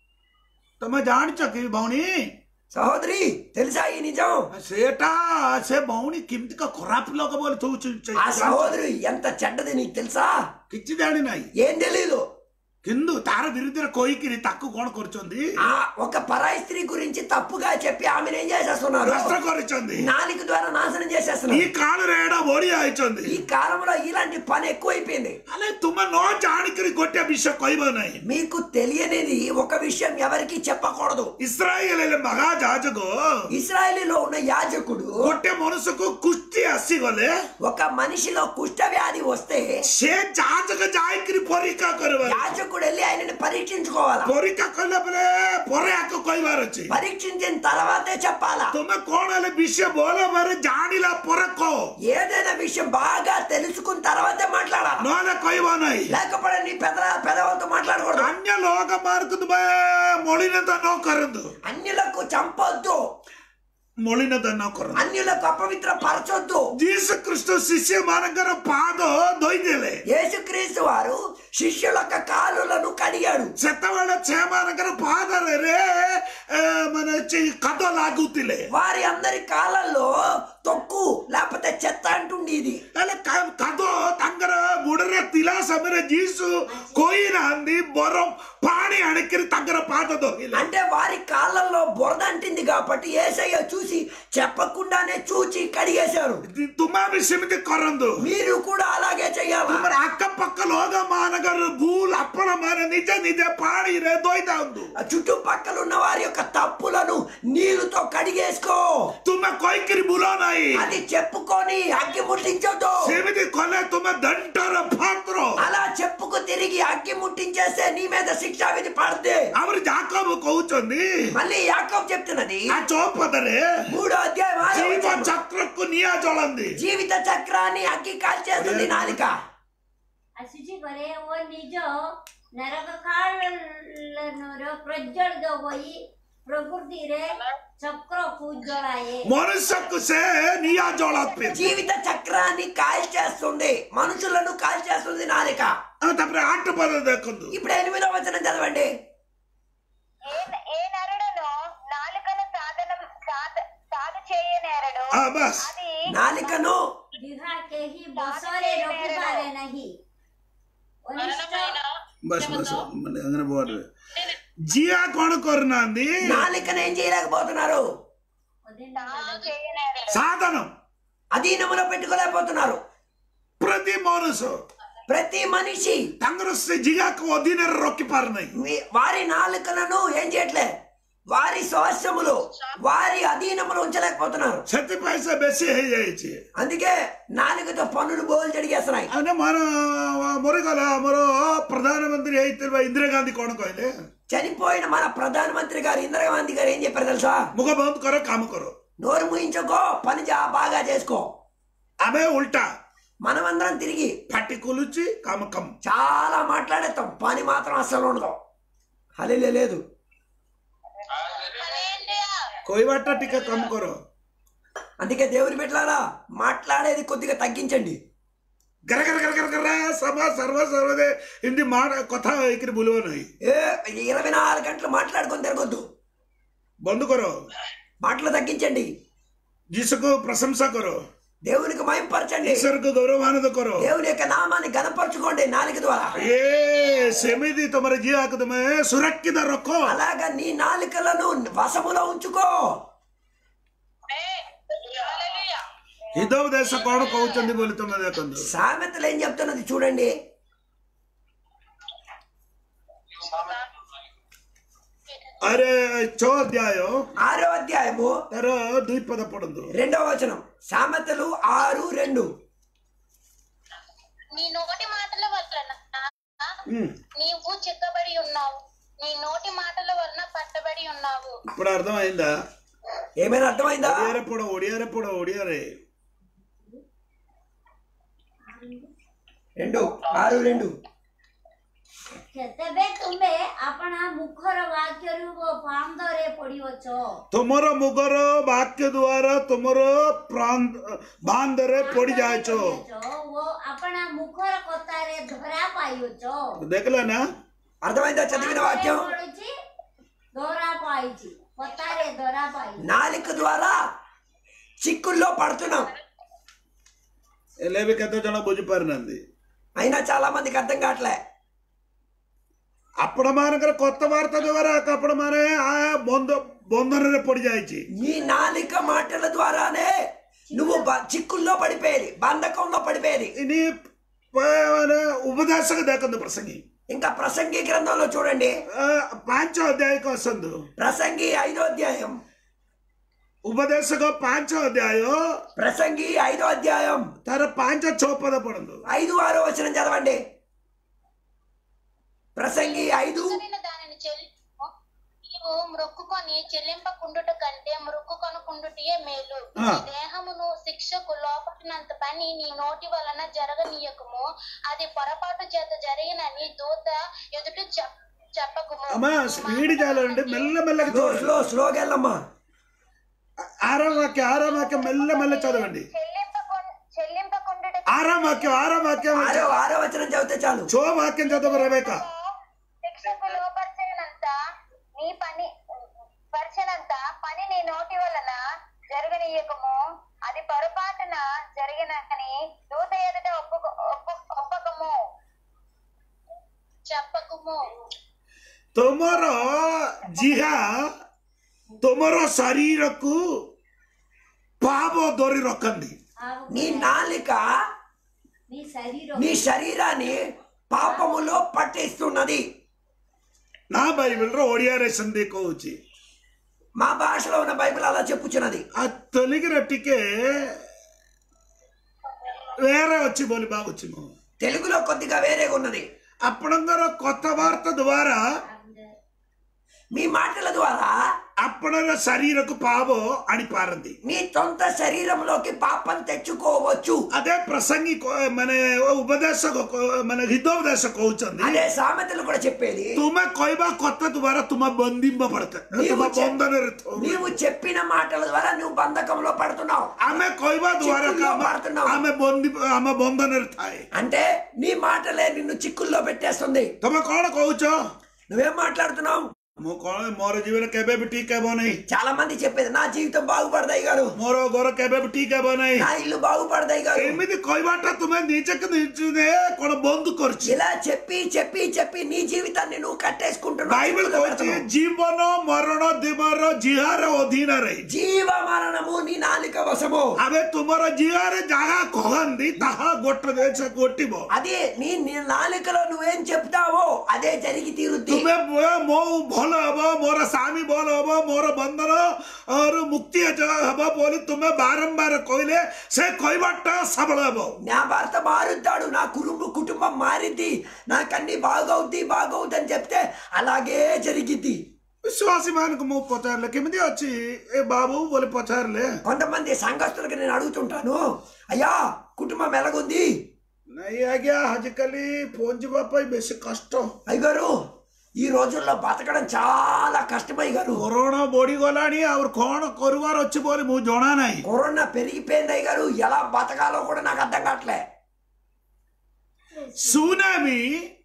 తమ జానిచో కి బౌని సహోదరి తెలుసా ఈ నిజం? సేటా సే బౌని కింటిక ఖరాబ్ లోక బోలి తూచు ఆ సహోదరి ఎంత చెడ్డది నీకు తెలుసా? కిచ్చి దాడి నాయి ఏం తెలీదు. కిందు తార విరుద్ధ కోయికిరి తక్కు కోణ కొరిచొంది ఆ ఒక పరాయి స్త్రీ గురించి తప్పుగా చెప్పి ఆమెను ఏం చేసేస్తున్నారు? నష్ట కొరిచొంది నాలుక ద్వారా నాశనం ఈ చేసేస్తున్నారు. కాలు రేడా ఓడి ఆయిచొంది ఈ కాలంలో ఇలాంటి పని ఎక్కువైపోయింది. అలే తుమ్మ నో జానికిరి కొట్టే విషయం కొయ్యబోనాయి మీకు తెలియనిది ఒక విషయం ఎవరికి చెప్పకూడదు. ఇస్రాయేల్ మహాజాజకు ఇస్రాయేలీలో ఉన్న యాజకుడు కొట్టే మనసుకు కుస్తీ అస్సి గలే ఒక మనిషిలో కుష్ఠ వ్యాధి వస్తే సే జాజక జాయికిరి పొరికా కొరవ యాజకుడు వెళ్ళి ఆయనని పరీక్షించుకోవాలా. పొరికా కొల్లబలే పొరే అక్క కొయ్యవారు వచ్చి పరీక్షించిన తర్వాతే చెప్పాలా. తుమ్మ కోణాల విషయం బోలో మరి జానిలా పొరకో ఏదైనా విషయం బాగా తెలుసుకున్న తర్వాతే మాట్లాడాలి. నోల కొయ్యబోనాయి లేకపోతే నీ పెద్ద పెదవులతో మాట్లాడకూడదు. అన్య లోక మార్కుదు మొళినత నో కరందు అన్యులకు చంపొద్దు, మొళినత నో కరందు అన్యులకు అపవిత్ర పరచొద్దు. జీసు క్రిస్తు శిష్య మానగర పాద దొయ్యలే యేసుక్రీస్తు వారు శిష్యుల యొక్క కాలులను కడిగాడు. చెత్తవాడ చేమానగర పాదరే రే మన కథ లాగుతిలే వారి అందరి కాలంలో తొక్కు లేకపోతే చెత్త అంటుండేది. కథ తంగర గుడర తిలా సమర జీసు కోయిన అంది బొరం పాణి అణకిరి తంగర పాద దొయ్యలే అంటే వారి కాలంలో బురద అంటింది ఉంది కాబట్టి యేసయ్య చూసి చెప్పకుండానే చూచి కడిగేశారు. तुम्हें भी सिमित करंदु మీరు కూడా అలాగే చెయ్యాలి. तुम्हारे अक्क पक्क लोग मानगर भूल अपन माने निज निज पाड़ी रे दोइदा उंदु చుట్టుపక్కల ఉన్న వారి యొక్క తప్పులను నీళ్లతో కడిగేసుకో. तुम्हें कोई किरी बुला नहीं అది చెప్పుకొని అగ్గి ముట్టించొద్దు. सिमित कोले तुम्हें दंटर फात्रो అలా చెప్పుకు తిరిగి అగ్గి ముట్టించేస్తే నీ మీద శిక్షా విధి పడదే. अमर जाकब कहउचंदी మళ్ళీ యాకోబు చెప్తున్నది आ चौपदरे మూడో అధ్యాయం ఆరో जीव వచనం. चक्र को निया जळंदी జీవిత చక్రాన్ని అగ్గి కాల్చేస్తుంది నాలిక. ଆସିଛି କରେ ଓ ନିଜ ନରକ କାଳର ପ୍ରଜ୍ୱଳିତ ହୋଇ ପ୍ରକୃତିରେ ଚକ୍ରକୁ ଜଳାଏ. मनुष्य को से निया जळत पे జీవిత చక్రాన్ని కాల్చేస్తుంది, మనుషులను కాల్చేస్తుంది నాలిక. तापर आठ पद देखंदु ఇప్పుడు ఎనిమిదో వచనం చదవండి. ఏ ఏ నరుడును నాలుకను సాధనం సాధ సాధ చేయనేరడు. हां बस అది నాలికను ବିହା କେହି ବସରେ ରଖିପାରେ ନାହିଁ. ଅନିଷ୍ଟ बस बस ମାନେ അങ്ങനെ പോവാറ് జియా कोण करनांदी నాలికను ఏం చేయలేకపోతున్నారు? సాధ చేయనేరడు. సాధనం అధీనములో పెట్టుకోలేకపోతున్నారు. प्रति मनुष्य ప్రతి మనిషి ତାଙ୍କର ସେ ଜିଗାକୁ ଅଧୀନରେ ରଖି ପାରୁନାହିଁ మీ- వారి నాలుకలను ఏం చేయట్లే, వారి స్వాస్థ్యములు వారి అధీనములు ఉంచలేకపోతున్నారు. ସେଥିପାଇଁ ସେ ବେଶୀ ହେଇଯାଇଛି అందుకే నాలుకతో పన్నులు బోలు జడిగేస్తున్నాయి. ମାନେ ମୋର ମରିଗଲା ଆମର ପ୍ରଧାନମନ୍ତ୍ରୀ ହେଇଥିବା ଇନ୍ଦିରା ଗାନ୍ଧୀ କଣ କହିଲେ చనిపోయిన మన ప్రధానమంత్రి గారు ఇందిరాగాంధీ గారు ఏం చెప్పారు తెలుసా? ମୁଖ ବନ୍ଦ କର କାମ କର నోరు ముయించుకో, పని జా- బాగా చేసుకో. ଆମେ ଉଲ୍ଟା మనమందరం తిరిగి ପାଟି ଖୋଲୁଛି କାମ କମ చాలా మాట్లాడేస్తాం, పని మాత్రం అస్సలు ఉండదు. హల్లెలూయా లేదు. హల్లెలూయా. କହିବାଟା ଟିକେ କମ କର అందుకే దేవుని బిడ్డలారా మాట్లాడేది కొద్దిగా తగ్గించండి. ଗର ଗର ଗର ଗର ଗର సమా సర్వ సర్వదే ହିନ୍ଦୀ ମାଡ଼ କଥା ହେଇକିରି ବୁଲିବ ନାହିଁ ఏ ఇరవై నాలుగు గంటలు మాట్లాడుకొని తిరగొద్దు. ବନ୍ଦ କର మాటలు తగ్గించండి. ଯୀଶୁକୁ ପ୍ରଶଂସା କର దేవునికి మహింపరచండి. ଈଶ୍ୱରକୁ ଗୌରବାନ୍ୱିତ କର దేవుని యొక్క నామాన్ని గణపరచుకోండి నాలుక ద్వారా. ଏ ସେମିତି ତମର ଜିଆକୁ ତମେ ସୁରକ୍ଷିତ ରଖ అలాగా నీ నాలుకలను వశములో ఉంచుకో. హల్లెలూయా. ହିତୋପଦେଶ କଣ କହୁଛନ୍ତି ବୋଲି ତମେ ଦେଖନ୍ତୁ సామెతలు ఏం చెప్తున్నది చూడండి. అరే ଛଅ ଅଧ୍ୟାୟ ఆరో అధ్యాయము ତାର ଦୁଇ ପଦ ପଢନ୍ତୁ రెండవ వచనం. సామెతలు ఆరు రెండు. నీ నోటి మాటల వలన ହୁଁ నీవు చిక్కబడి ఉన్నావు. నీ నోటి మాటల వలన పట్టబడి ఉన్నావు. ఇప్పుడు అర్థమైందా ఏమైనా అర్థమైందా? ଓଡ଼ିଆରେ ପଢ ଓଡ଼ିଆରେ ପଢ ଓଡ଼ିଆରେ రెండు ఆరు రెండు. ତେବେ ତୁମେ ଆପଣା ମୁଖର ବାକ୍ୟରୁ ଓ ପାନ୍ଦରେ ପଡ଼ିଅଛ. ତୁମର ମୁଗର ବାକ୍ୟ ଦ୍ୱାରା ତୁମର ବାନ୍ଧରେ ପଡି ଯାଇଛ ଓ ଆପଣା ମୁଖର କଥାରେ ଧରା ପାଇଅଛ. ଦେଖିଲ ନା అర్థమైందా చదివిన వాక్యం? ପଡୁଛି ଧରା ପାଇଛି, କଥାରେ ଧରା ପାଇଛି. నాలుక ద్వారా చిక్కుల్లో పడుతున్నాం. ହେଲେ ବି କେତେ ଜଣ ବୁଝିପାରୁନାହାନ୍ତି అయినా చాలా మందికి అర్థం కావట్లే. ଆପଣ ମାନଙ୍କର କଥାବାର୍ତ୍ତା ଦ୍ୱାରା ଆପଣ ମାନେ ବନ୍ଧ ବନ୍ଧନରେ ପଡି ଯାଇଛି నీ నాలిక మాటల ద్వారానే నువ్వు బ- చిక్కుల్లో పడిపోయేది, బంధకంలో పడిపోయేది. ଇନି ମାନେ ଉପଦେଶକ ଦେଖନ୍ତୁ ପ୍ରସଙ୍ଗୀ ఇంకా ప్రసంగి గ్రంథంలో చూడండి. ପାଞ୍ଚ ଅଧ୍ୟାୟକୁ ଆସନ୍ତୁ ప్రసంగి ఐదో అధ్యాయం. ଉପଦେଶକ ପାଞ୍ଚ ଅଧ୍ୟାୟ ప్రసంగి ఐదో అధ్యాయం ତାର ପାଞ୍ଚ ଛଅ ପଦ ପଢନ୍ତୁ ఐదు ఆరో వచనం చదవండి. ప్రసంగి ఐదు చదివిన దానిని చెల్లి నీవు మ్రొక్కుకొని చెల్లింపకుండుట కంటే మ్రొక్కుకొనకుండుటయే మేలు. ఆ. నీ దేహమును శిక్షకు లోపడినంత పని నీ నోటి వలన జరగనీయకము. అది పొరపాటు చేత జరిగినని దూత ఎదుట చెప్- చెప్పకుము. అమ్మా స్పీడ్ చాలండి మెల్ల మెల్లగా స్లో చదవండి స్లో స్లోగా వెళ్ళమ్మా. ఆరాం వాక్యం ఆరాం వాక్యం మెల్ల మెల్ల చదవండి చెల్లింపకొన్ చెల్లింపకుండుట ఆరాం వాక్యం ఆరాం వాక్యం ఆరో ఆరో వచనం చదివితే చాలు. చో వాక్యం చదవ రవేక శిక్షకు లోపరిచినంత నీ పని పరిచినంత పని నీ నోటి వలన జరగనీయకము. అది పొరపాటున జరిగినని దూత ఎదుట ఒప్పుకు ఒప్పు- ఒప్పకము చెప్పకము. ତୁମର ଜିହା तुमरो शरीर को पाप दोरी रखंदी నీ నాలిక నీ శరీరం నీ శరీరాన్ని పాపములో పట్టేస్తున్నది. నా బైబిల్ रो ओडिया रे संदे कहूची మా భాషలో ఉన్న బైబిల్ అలా చెప్పుచున్నది. ఆ తెలుగు రట్టికే వేరే వచ్చి బోలి బాగుచ్చి తెలుగులో కొద్దిగా వేరేగా ఉన్నది. అప్పుడందర కొత్త వార్త ద్వారా మీ మాటల ద్వారా అప్పుడర శరీరకు పాపో అని పారంది మీ సొంత శరీరంలోకి పాపం తెచ్చుకోవచ్చు. అదే ప్రసంగి మన ఉపదేశ మన హితోపదేశ కోచంది. అదే సామెతలు కూడా చెప్పేది. తుమ కొయిబా కొత్త ద్వారా తుమ బంధింపబడత తుమ బంధన నీవు చెప్పిన మాటల ద్వారా నువ్వు బంధకంలో పడుతున్నావు. ఆమె కొయిబా ద్వారా పడుతున్నావు. ఆమె బంధి ఆమె బంధన అంటే నీ మాటలే నిన్ను చిక్కుల్లో పెట్టేస్తుంది. తుమ కోడ కోచో నువ్వేం మాట్లాడుతున్నావు? मोर जीवन केबे भी ठीक है नहीं చాలా మంది చెప్పేది నా జీవితం బాగుపడదాయి గారు, मोर गोर केबे भी ठीक है नहीं నా ఇల్లు బాగుపడదాయి గారు. एमिति कोइबाटा तुम्हें नीचक नीचुने कोन बंद करछि ఇలా చెప్పి చెప్పి చెప్పి నీ జీవితాన్ని నువ్వు కట్టేసుకుంటున్నావు. बाइबल कहछि जीवन मरण देवर जिहार अधीन रे జీవ మరణము నీ నాలిక వశము. अबे तुमर जिहार जागा कहंदी ताहा गोट देछ गोटिबो అదే నీ నీ నాలికలో నువ్వేం చెప్తావో అదే జరిగి తీరుద్ది. तुम्हें मो भल हबो मोर स्वामी भल हबो मोर बंधन और मुक्ति हबो बोली तुम्हें बारंबार कहले से कहबाटा सबल हबो. నా భర్త మారుతాడు, నా కుటుంబ కుటుంబం మారింది, నాకన్నీ బాగవుద్ది బాగవుద్ది అని చెప్తే అలాగే జరిగిద్ది. విశ్వాసి మానకు మూ పచారలే కిమిది వచ్చి ఏ బాబు బోలి పచారలే. కొంతమంది సంఘస్థులకు నేను అడుగుతుంటాను, అయ్యా కుటుంబం ఎలాగుంది? నై ఆగ్యా ఆజకలి పోంజి బాపై బెసి కష్టం అయ్యగారు ఈ రోజుల్లో బతకడం చాలా కష్టమై గారు. కరోనా బోడి గోలాని అవర్ కోణ కొరువారు వచ్చి బోలి మూ జోనా నై. కరోనా పెరిగిపోయింది అయ్యగారు, ఎలా బతకాలో కూడా నాకు అర్థం కావట్లే. సునామీ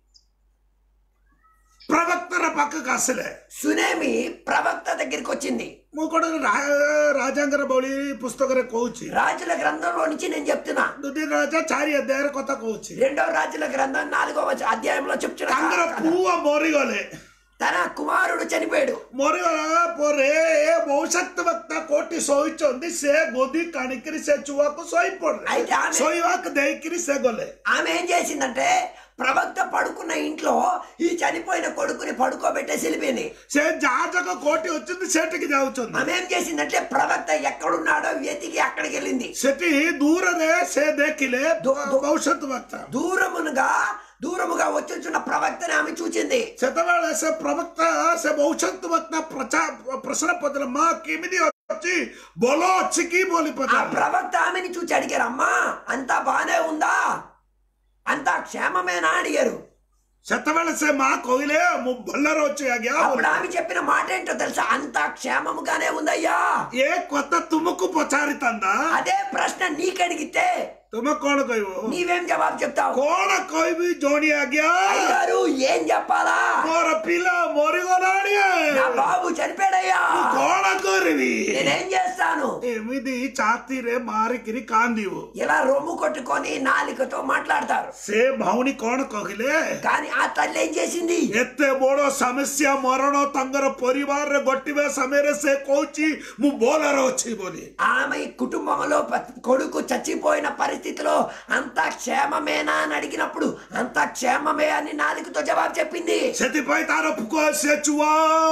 ప్రవక్తర పక్కకు అసలే సునామీ ప్రవక్త దగ్గరికి వచ్చింది. మూ కూడా రాజాంగర బౌలి పుస్తకరే కోచి రాజుల గ్రంథంలో నుంచి నేను చెప్తున్నా. దుది రాజా చారి అధ్యాయ కొత్త కోచి రెండో రాజుల గ్రంథం నాలుగవ అధ్యాయంలో చెప్తున్నా. అంగర పువ్వ మోరిగోలే తన కుమారుడు చనిపోయాడు. మోరిగోల పోరే భవిష్యత్ వక్త కోటి సోయిచొంది సే గోది కణికిరి సే చువాకు సోయి పడ్రే అయితే ఆమె సోయివాకు దేకిరి సే గోలే. ఆమె ఏం చేసిందంటే ప్రవక్త పడుకున్న ఇంట్లో ఈ చనిపోయిన కొడుకుని పడుకోబెట్టేసి వెళ్ళిపోయింది. సే జాజక కోటి వచ్చింది సేటికి జావుచుంది. ఆమె ఏం చేసిందంటే ప్రవక్త ఎక్కడున్నాడో వెతికి అక్కడికి వెళ్ళింది. సెటి దూరనే సే దేకిలే భవిష్యత్ వక్త దూరమునుగా దూరముగా వచ్చుచున్న ప్రవక్తని ఆమె చూచింది. శతవేళ సే ప్రవక్త సే భవిష్యత్ వక్త ప్రచా ప్రశ్న పదల మా కిమిది వచ్చి బోలో చికి బోలి ఆ పద ప్రవక్త ఆమెని చూచి అడిగారు, అమ్మా అంతా బానే ఉందా, అంతా క్షేమమేనా అడిగారు. శతవేళ సే మా కోయిలే బొల్లర వచ్చి ఆగ్యా. అప్పుడు ఆమె చెప్పిన మాట ఏంటో తెలుసా? అంతా క్షేమముగానే ఉందయ్యా. ఏ కొత్త తుమకు పచారితందా అదే ప్రశ్న నీకడిగితే तुम कौन कहबो నీవేం జవాబు చెప్తావు? कौन कहबी जोनी आ गया అయ్యారు ఏం చెప్పాలా? मोर पिला मोरी गोलाड़ी నా బాబు చనిపోయాడయ్యా, कौन करबी నేనేం చేస్తాను? एमिदी चाती रे मारी किरी कांदीवो ఇలా రొమ్ము కొట్టుకొని నాలికతో మాట్లాడతారు. से भावनी कौन कहले కానీ ఆ తల్లి ఏం చేసింది? एते बड़ो समस्या मरण तंगर परिवार रे गोटिबे समेरे से कोची मु बोलर अछि बोली ఆమె కుటుంబంలో ప- కొడుకు చచ్చిపోయిన పరిస్థితిలో అంతా క్షేమమేనా అని అడిగినప్పుడు అంతా క్షేమమే అని నాలుగుతో జవాబు చెప్పింది. सेति पई तारो फुको से चुआ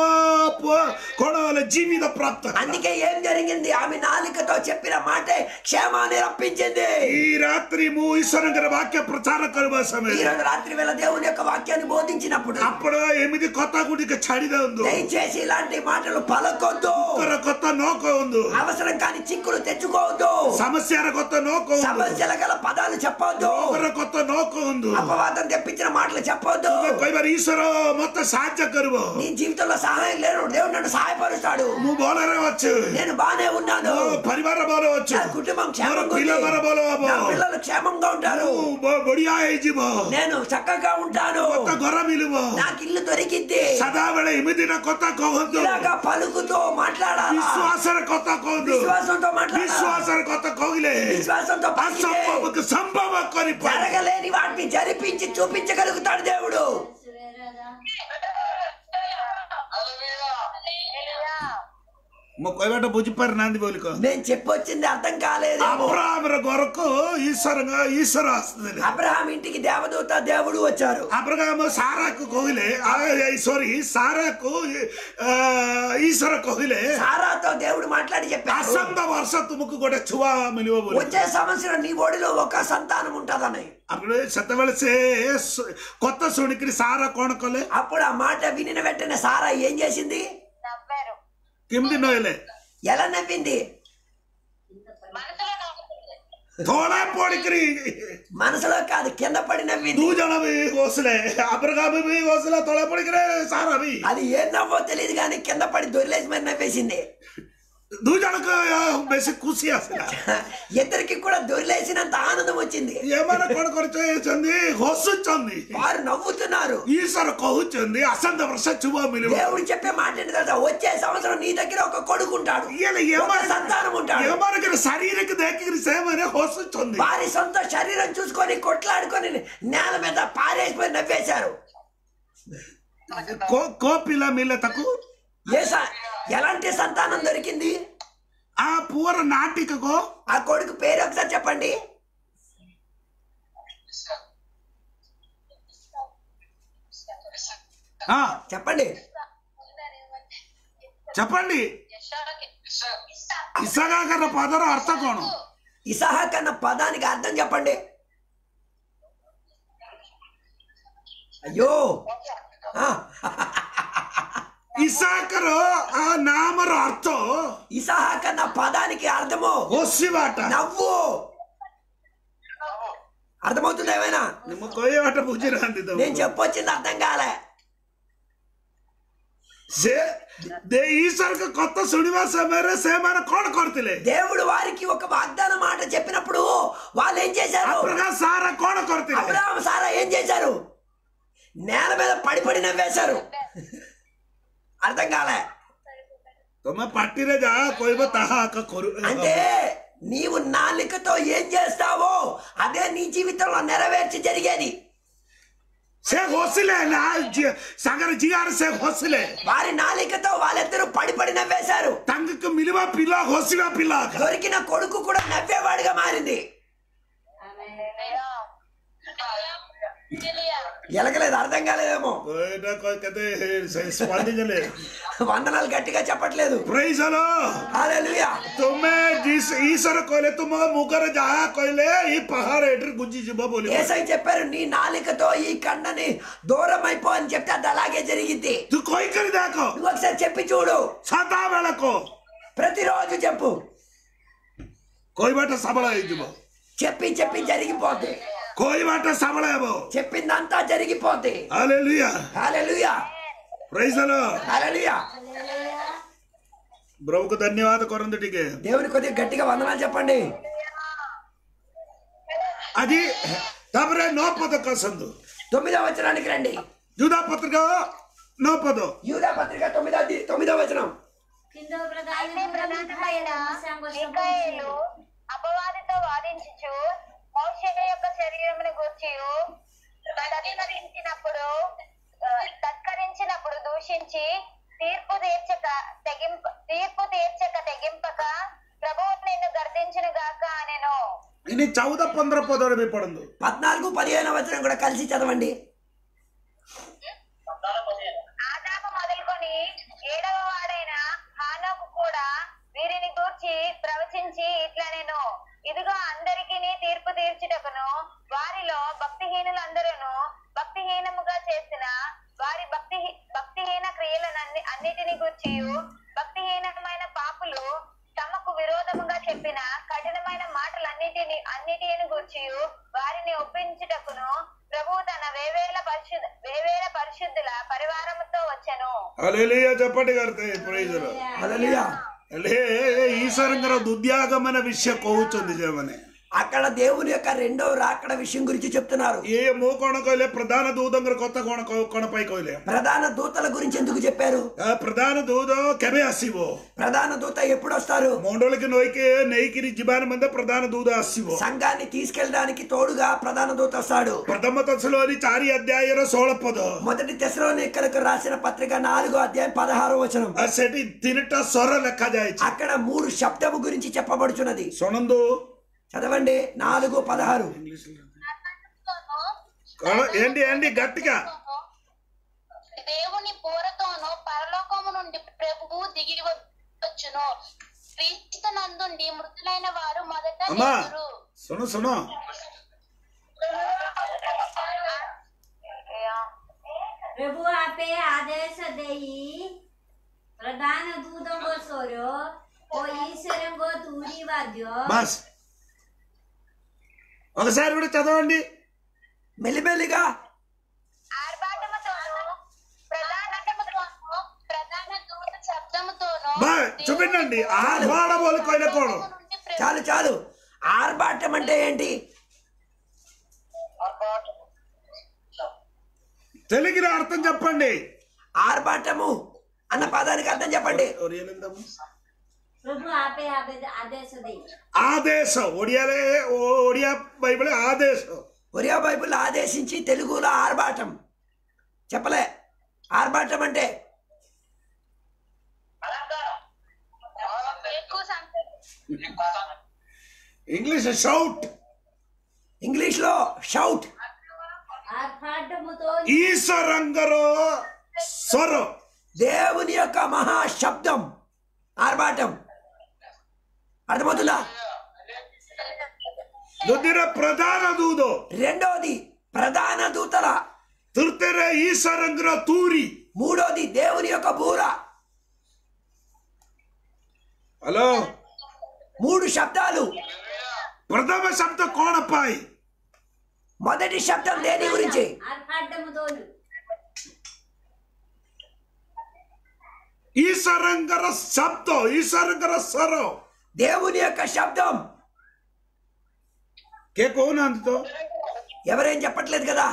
कोणले जीवित प्राप्त అందుకే ఏం జరిగింది? ఆమె నాలుకతో చెప్పిన మాటే క్షేమాన్ని రప్పించింది. ఈ రాత్రి ము ఈశ్వరంగర వాక్య ప్రచార కరువ సమయ ఈ రోజు రాత్రి వేళ దేవుని యొక్క వాక్యాన్ని బోధించినప్పుడు అప్పుడు ఎనిమిది కొత్త గుడికి చడిదే ఉంది. దయచేసి ఇలాంటి మాటలు పలకొద్దు. కొత్త నోకో ఉంది. అవసరం కాని చిక్కులు తెచ్చుకోవద్దు. సమస్యల కొత్త నోకో ఉంది. సమస్యల గల పదాలు చెప్పొద్దు. కొత్త నోకో ఉంది. అపవాదం తెప్పించిన మాటలు చెప్పొద్దు. కైబర్ ఈశ్వర మొత్తం సాధ్య కరువ నీ జీవితంలో సహాయం లేరు, దేవుడు నన్ను సహాయపరుస్తాడు. ము బోలరే వచ్చు, నేను బానే ఉన్నాను, పరివార బోల వచ్చు, నా కుటుంబం క్షేమంగా ఉంది, పిల్లల బోల నా పిల్లలు క్షేమంగా ఉంటారు, బడియా జీవ నేను చక్కగా ఉంటాను, కొత్త గొర్ర మిలువ నాకు ఇల్లు దొరికింది. సదావేళ ఎమిదిన కొత్త కోహందు ఇలాగా పలుకుతో మాట్లాడాలి. విశ్వాసర కొత్త కోహందు విశ్వాసంతో మాట్లాడాలి. విశ్వాసర కొత్త కోగిలే విశ్వాసంతో పలికితే అసంభవకు సంభవ కొని జరగలేని వాటిని జరిపించి చూపించగలుగుతాడు దేవుడు. ମୁଁ କହିବାଟା ବୁଝିପାରିନାହାନ୍ତି ବୋଲି କହ। నేను చెప్పొచ్చింది అర్థం కాలేదు. అబ్రహాముల కొరకు ఈశ్వర ఈశ్వర ଆସିଥିଲେ। అబ్రహాం ఇంటికి దేవదూత దేవుడు వచ్చారు. అబ్రహాము సారాకు କହିଲେ సారీ సారాకు ఈశ్వర କହିଲେ సారాతో దేవుడు మాట్లాడి చెప్పాడు, ଆସନ୍ତା ବର୍ଷ ତୁମକୁ ଗୋଟେ ଛୁଆ ମିଳିବ ବୋଲି। వచ్చే సంవత్సరం నీ ఒడిలో ఒక సంతానం ఉంటదని। అప్పుడు ସେତେବେଳେ ସେ କଥା ଶୁଣିକିରି ସାରା କଣ କଲେ? అప్పుడు ఆ మాట వినిన వెంటనే సారా ఏం చేసింది? నవ్వారు. କେମିତି ନହେଲେ ఎలా నవ్వింది? మనసులో నవ్వుతుంది. ଥୋଡ଼ା ପଡିକିରି మనసులో కాదు, కింద పడి నవ్వింది. ଦୁ ଜଣ ବି ବସିଲେ, అబ్రహాము ବି ବସିଲା ତଳେ ପଡିକିରି ସାରା ବି। అది ఏం నవ్వో తెలియదు కానీ కింద పడి దొరిలేసి మరి నవ్వేసింది. ଦୁ ଜଣକୁ ବେଶୀ ଖୁସି ଆସିଲା। ఇద్దరికి కూడా దొరిలేసినంత ఆనందం వచ్చింది. ଏମାନେ କଣ କରିଛନ୍ତି? ହସୁଛନ୍ତି। వారు నవ్వుతున్నారు. ఈశ్వర କହୁଛନ୍ତି ଆସନ୍ତା ବର୍ଷ ଛୁଆ ମିଳିବ। దేవుడు చెప్పే మాట ఏంటి తెలుసా? వచ్చే సంవత్సరం నీ దగ్గర ఒక కొడుకు ఉంటాడు, ఒక సంతానం ఉంటాడు. ଏମାନଙ୍କର ଶାରୀରିକ ଦେଖିକିରି ସେମାନେ ହସୁଛନ୍ତି। వారి సొంత శరీరం చూసుకొని కొట్లాడుకొని నేల మీద పారేసిపోయి నవ్వేశారు. కో పిల్ల మిల్ల తకు ఏ స- ఎలాంటి సంతానం దొరికింది? ఆ పూర నాటికకో ఆ కొడుకు పేరు ఒకసారి చెప్పండి. ఆ చెప్పండి చెప్పండి ఇసగాకర పదర అర్థ కోణ? ఇసహాక్ అన్న పదానికి అర్థం చెప్పండి. అయ్యో, ఆ, ఇసాకర ఆ నామర అర్థ ఇసహాక్ అన్న పదానికి అర్థము హొసిబాట నవ్వు. అర్థమవుతుంది ఏమైనా? నిమ్మ కొయ్యబాట బుజిరాంది నేను చెప్పొచ్చింది అర్థం కాలే. ସେ ఈశ్వరకు కొత్త శుଣିବା సమୟରେ ସେମାନେ କଣ କରିଥିଲେ? దేవుడు వారికి ఒక వాగ్దాన మాట చెప్పినప్పుడు వాళ్ళు ఏం చేశారు? అబ్రహాం సారా କଣ କରିଥିଲେ? అబ్రహాం సారా ఏం చేశారు? నేల మీద పడి పడి నవ్వేశారు. అర్థం కాలే. ତମେ ପାଟିରେ ଯାହା କହିବ ତାହା ଆକା କରୁ। అంటే నీవు నాలుకతో ఏం చేస్తావో అదే నీ జీవితంలో నెరవేర్చి జరిగేది. ସେ ହସିଲେ ନା ସାଙ୍ଗରେ ଜିଆର ସେ ହସିଲେ। వారి నాలికతో వాళ్ళిద్దరూ పడి పడి నవ్వేశారు. ତାଙ୍କୁ ମିଳିବା ପିଲା ହସିବା ପିଲା దొరికిన కొడుకు కూడా నవ్వేవాడిగా మారింది. ఎలకలేదు, అర్థం కాలేదేమో. స్పందించలే. వందనాలు గట్టిగా చెప్పట్లేదు. Praise hello hallelujah. ତୁମେ ఈశ్వర କହିଲେ ତୁମ ମୁଖରେ ଯାହା କହିଲେ ఈ పహాଡ଼ ଏଠି గుంజిଯିବ ବୋଲି। యేసయ్య చెప్పారు, నీ నాలికతో ఈ కండని దూరం అయిపో అని చెప్తే అది అలాగే జరిగింది. ତୁ କହିକରି ଦେଖ, నువ్వు ఒకసారి చెప్పి చూడు. ସଦାବେଳେ କହ, ప్రతిరోజు చెప్పు. କହିବାଟା ସବଳ ହେଇଯିବ। చెప్పి చెప్పి జరిగిపోతే, କହିବାଟା ସବଳ ହେବ। చెప్పిందంతా జరిగిపోతే. హల్లెలూయా హల్లెలూయా. ప్రైజ్ హలో హల్లెలూయా. ప్రభుకు ధన్యవాద କରନ୍ତୁ ଟିକେ। దేవుని కొద్దిగా గట్టిగా వందనాలు చెప్పండి. అది ତାପରେ ନଅ ପଦ କସନ୍ତୁ। తొమ్మిదవ వచనానికి రండి. ଜୁଦା ପତ୍ରିକା ନଅ పଦ। యూదా పత్రిక తొమ్మిదో తొమ్మిదవ వచనం. కిందో ప్రధాన అయితే ప్రధానమైన మిఖాయేలు అపవాదితో వాదించుచు మోషే యొక్క శరీరమును గూర్చి తత్కరించినప్పుడు తత్కరించినప్పుడు దూషించి తీర్పు తీర్చక తెగింప తీర్పు తీర్చక తెగింపక ప్రభువు నిన్ను గర్దించును గాక అనెను. ఇని చౌద పంద్ర పదోడు మీ పడందు। పద్నాలుగు పదిహేను వచనం కూడా కలిసి చదవండి. ఆదాము మొదలుకొని ఏడవ వాడైన హానోకు కూడా వీరిని గూర్చి ప్రవచించి ఇట్లా నేను ఇదిగో అందరికీ తీర్పు తీర్చుటకును వారిలో భక్తిహీనులందరూ భక్తిహీనముగా చేసిన వారి భక్తి భక్తిహీన క్రియలన్నీ అన్నిటిని గూర్చి భక్తిహీనమైన పాపులు తమకు విరోధముగా చెప్పిన కఠినమైన మాటలన్నిటిని అన్నిటిని గూర్చి వారిని ఒప్పించుటకును ప్రభువు తన వేవేల పరిశుద్ధ వేవేల పరిశుద్ధుల పరివారముతో వచ్చెను. హల్లెలూయా చెప్పండి గారు ప్రైజ్ హల్లెలూయా. ହେଲେ ଈଶ୍ୱରଙ୍କର ଦୁଦ୍ୟାଗମନ ବିଷୟ କହୁଛନ୍ତି ଯେଉଁମାନେ అక్కడ దేవుని యొక్క రెండో రాకడ విషయం గురించి చెప్తున్నారు. ఏ మో కోణ కోయిలే ప్రధాన దూతంగర కొత్త కోణ కోణపై కోయిలే. ప్రధాన దూతల గురించి ఎందుకు చెప్పారు? ప్రధాన దూత కెబే ఆసివో. ప్రధాన దూత ఎప్పుడు వస్తారు? మోండోలకి నోయికి నెయ్యికి జిబాన మంద ప్రధాన దూత ఆసివో. సంఘాన్ని తీసుకెళ్ళడానికి తోడుగా ప్రధాన దూత వస్తాడు. ప్రథమ దశలోని చారి అధ్యాయర సోళపద. మొదటి తెస్సలోనికలకు రాసిన పత్రిక నాలుగో అధ్యాయం పదహారో వచనం. సెటి తినట సొర లెక్క జాయిచి. అక్కడ మూడు శబ్దము గురించి చెప్పబడుచున్నది. సొనందు చదవండి నాలుగు పదహారు. ఏంటి ఏంటి గట్టిగా. దేవుని బోరతోను పరలోకము నుండి ప్రభువు దిగి వచ్చును. క్రీస్తునందుండి మృతులైన వారు మొదట లేచురు. సును సును प्रभु आपे आदेश देई प्रधान दूतों को सोरो ओ ईश्वरन को तूरी वाद्यो బస్ ఒకసారి కూడా చదవండి మెల్లిమెల్లిగా. ఆర్భాటముతోను ప్రధానముతోను ప్రధాన దూత శబ్దముతోను బా చూపించండి. ఆర్భాటములు కోయిన కోడు. చాలు చాలు. ఆర్భాటం అంటే ఏంటి? తెలుగులో అర్థం చెప్పండి. ఆర్భాటము అన్న పదానికి అర్థం చెప్పండి. प्रभु आपे आदेश देई ఆదేశ ఒడియాలే ఒడియా బైబిల్ ఆదేశం. ఒరియా బైబిల్ ఆదేశించి తెలుగులో ఆర్భాటం చెప్పలే. ఆర్భాటం అంటే ఎక్కువ సంఖ్య ఇంగ్లీష్ షౌట్. ఇంగ్లీష్ లో షౌట్. ఆర్భాటముతో ఈశ్వరంగరో స్వరో. దేవుని యొక్క మహా శబ్దం ఆర్భాటం. అర్థమవుతుందా? దుద్దిర ప్రధాన దూదో. రెండోది ప్రధాన దూతల. తుర్తెర ఈశ్వరంగర తూరి. మూడోది దేవుని యొక్క బూర. హలో మూడు శబ్దాలు. ప్రథమ శబ్ద కోణపాయి. మొదటి శబ్దం దేని గురించి? ఆర్భాటముతోను ఈశ్వరంగర శబ్దం. ఈశ్వరంగర స్వరం. దేవుని యొక్క శబ్దం. కే కోన అంతతో ఎవరేం చెప్పట్లేదు కదా.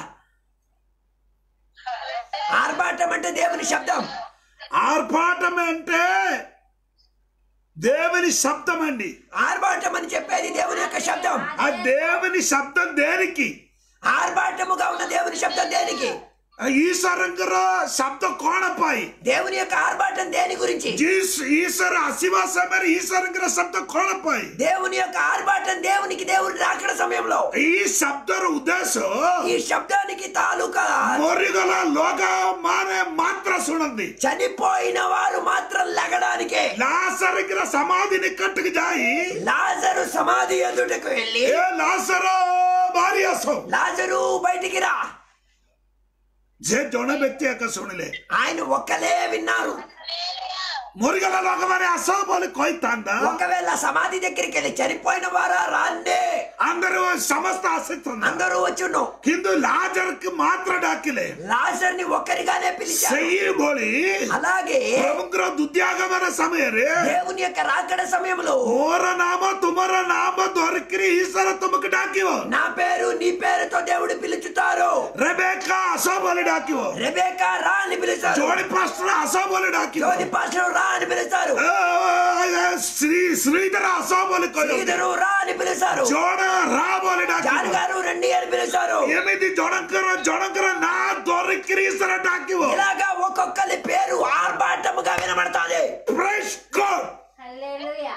ఆర్భాటం అంటే దేవుని శబ్దం. ఆర్భాటం అంటే దేవుని శబ్దం అండి. ఆర్భాటం అని చెప్పేది దేవుని యొక్క శబ్దం. ఆ దేవుని శబ్దం దేనికి? ఆర్భాటముగా ఉన్న దేవుని శబ్దం దేనికి? ఈశ్వరంగర శబ్ద కోణపాయి. దేవుని యొక్క ఆర్భాటం దేని గురించి? ఈశ్వర అశివాస మరి ఈశ్వరంగర శబ్ద కోణపాయి. దేవుని యొక్క ఆర్భాటం దేవునికి దేవుని రాకడ సమయంలో. ఈ శబ్దర ఉద్దేశం ఈ శబ్దానికి తాలూకా మొరిగల లోక మానే మాత్ర సునంది. చనిపోయిన వారు మాత్రం లెగడానికి. లాసరిగిర సమాధిని కట్టుకు జాయి లాజరు సమాధి ఎదుటకు వెళ్ళి ఏ లాసరో బారియాసో లాజరు బయటికి రా. जे जोने व्यक्ति आकर सुन ले ఆయన ఒక్కలే విన్నారు. మురిగల లోకమనే అసోబోలు కోయితాందా. ఒకవేళ సమాధి దగ్గరికి వెళ్ళి చనిపోయిన వారా రాండే అందరూ సమస్త ఆసక్తున్నా అందరూ వచ్చును. కింద లాజర్కి మాత్ర డాకిలే లాజర్ ని ఒక్కరిగానే పిలిచారు. సయ్యి బోలి అలాగే ప్రభుగ్ర దుద్యాగమన సమయరే దేవుని యొక్క రాకడ సమయంలో ఓర నామ తుమర నామ దొరికిరి ఈశ్వర తుమకు డాకివో. నా పేరు నీ పేరుతో దేవుడు పిలుచుతారు. రెబెకా అసోబోలు డాకివో. రెబెకా రా అని పిలుస్తారు. జోడి పాస్టర్ అసోబోలు డాకివో. జోడి పాస్టర్ రా అని పిలుస్తారు. శ్రీ శ్రీధర అసోబోలు కోయో. శ్రీధరు రా అని పిలుస్తారు. జోడ రా బోలి జాన్ డాకివో. గారు రండి అని పిలుస్తారు. ఏమిది జోడంకర జోడంకర నా దొరికిరి ఈశ్వర డాకివో. ఇలాగా ఒక్కొక్కరి పేరు ఆర్భాటముగా వినబడతాది. Praise God. హల్లెలూయా.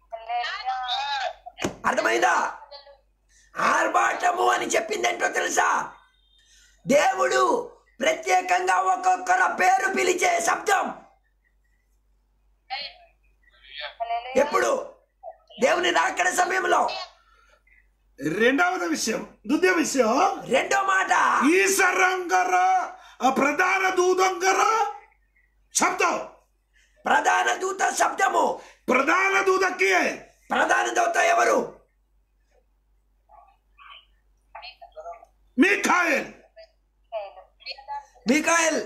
అర్థమైందా? ఆర్భాటము అని చెప్పిందేంటో తెలుసా? దేవుడు ప్రత్యేకంగా ఒక్కొక్కర పేరు పిలిచే శబ్దం. ఎప్పుడు? దేవుని రాకడ సమయంలో. రెండవది విషయం దుద్య విషయం రెండో మాట ఈశ్వరంగర ప్రధాన దూతంగర శబ్దం. ప్రధాన దూత శబ్దము. ప్రధాన దూతకి ప్రధాన దూత ఎవరు? మిఖాయేల్. మిఖాయేల్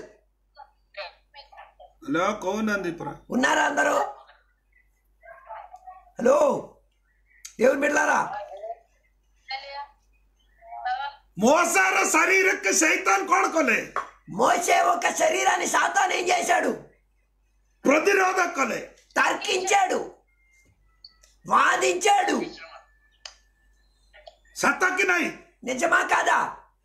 హలో కోనంది ప్ర ఉన్నారా అందరూ? హలో దేవుని బిడ్డలారా, మోసార శరీరಕ್ಕೆ సైతాన్ కొడకలే మోసే ఒక శరీరాన్ని సాతాను ఏం చేశాడు? ప్రతిరోధ కలే, తర్కించాడు, వాదించాడు. సత్తకి నై, నిజమా కాదా?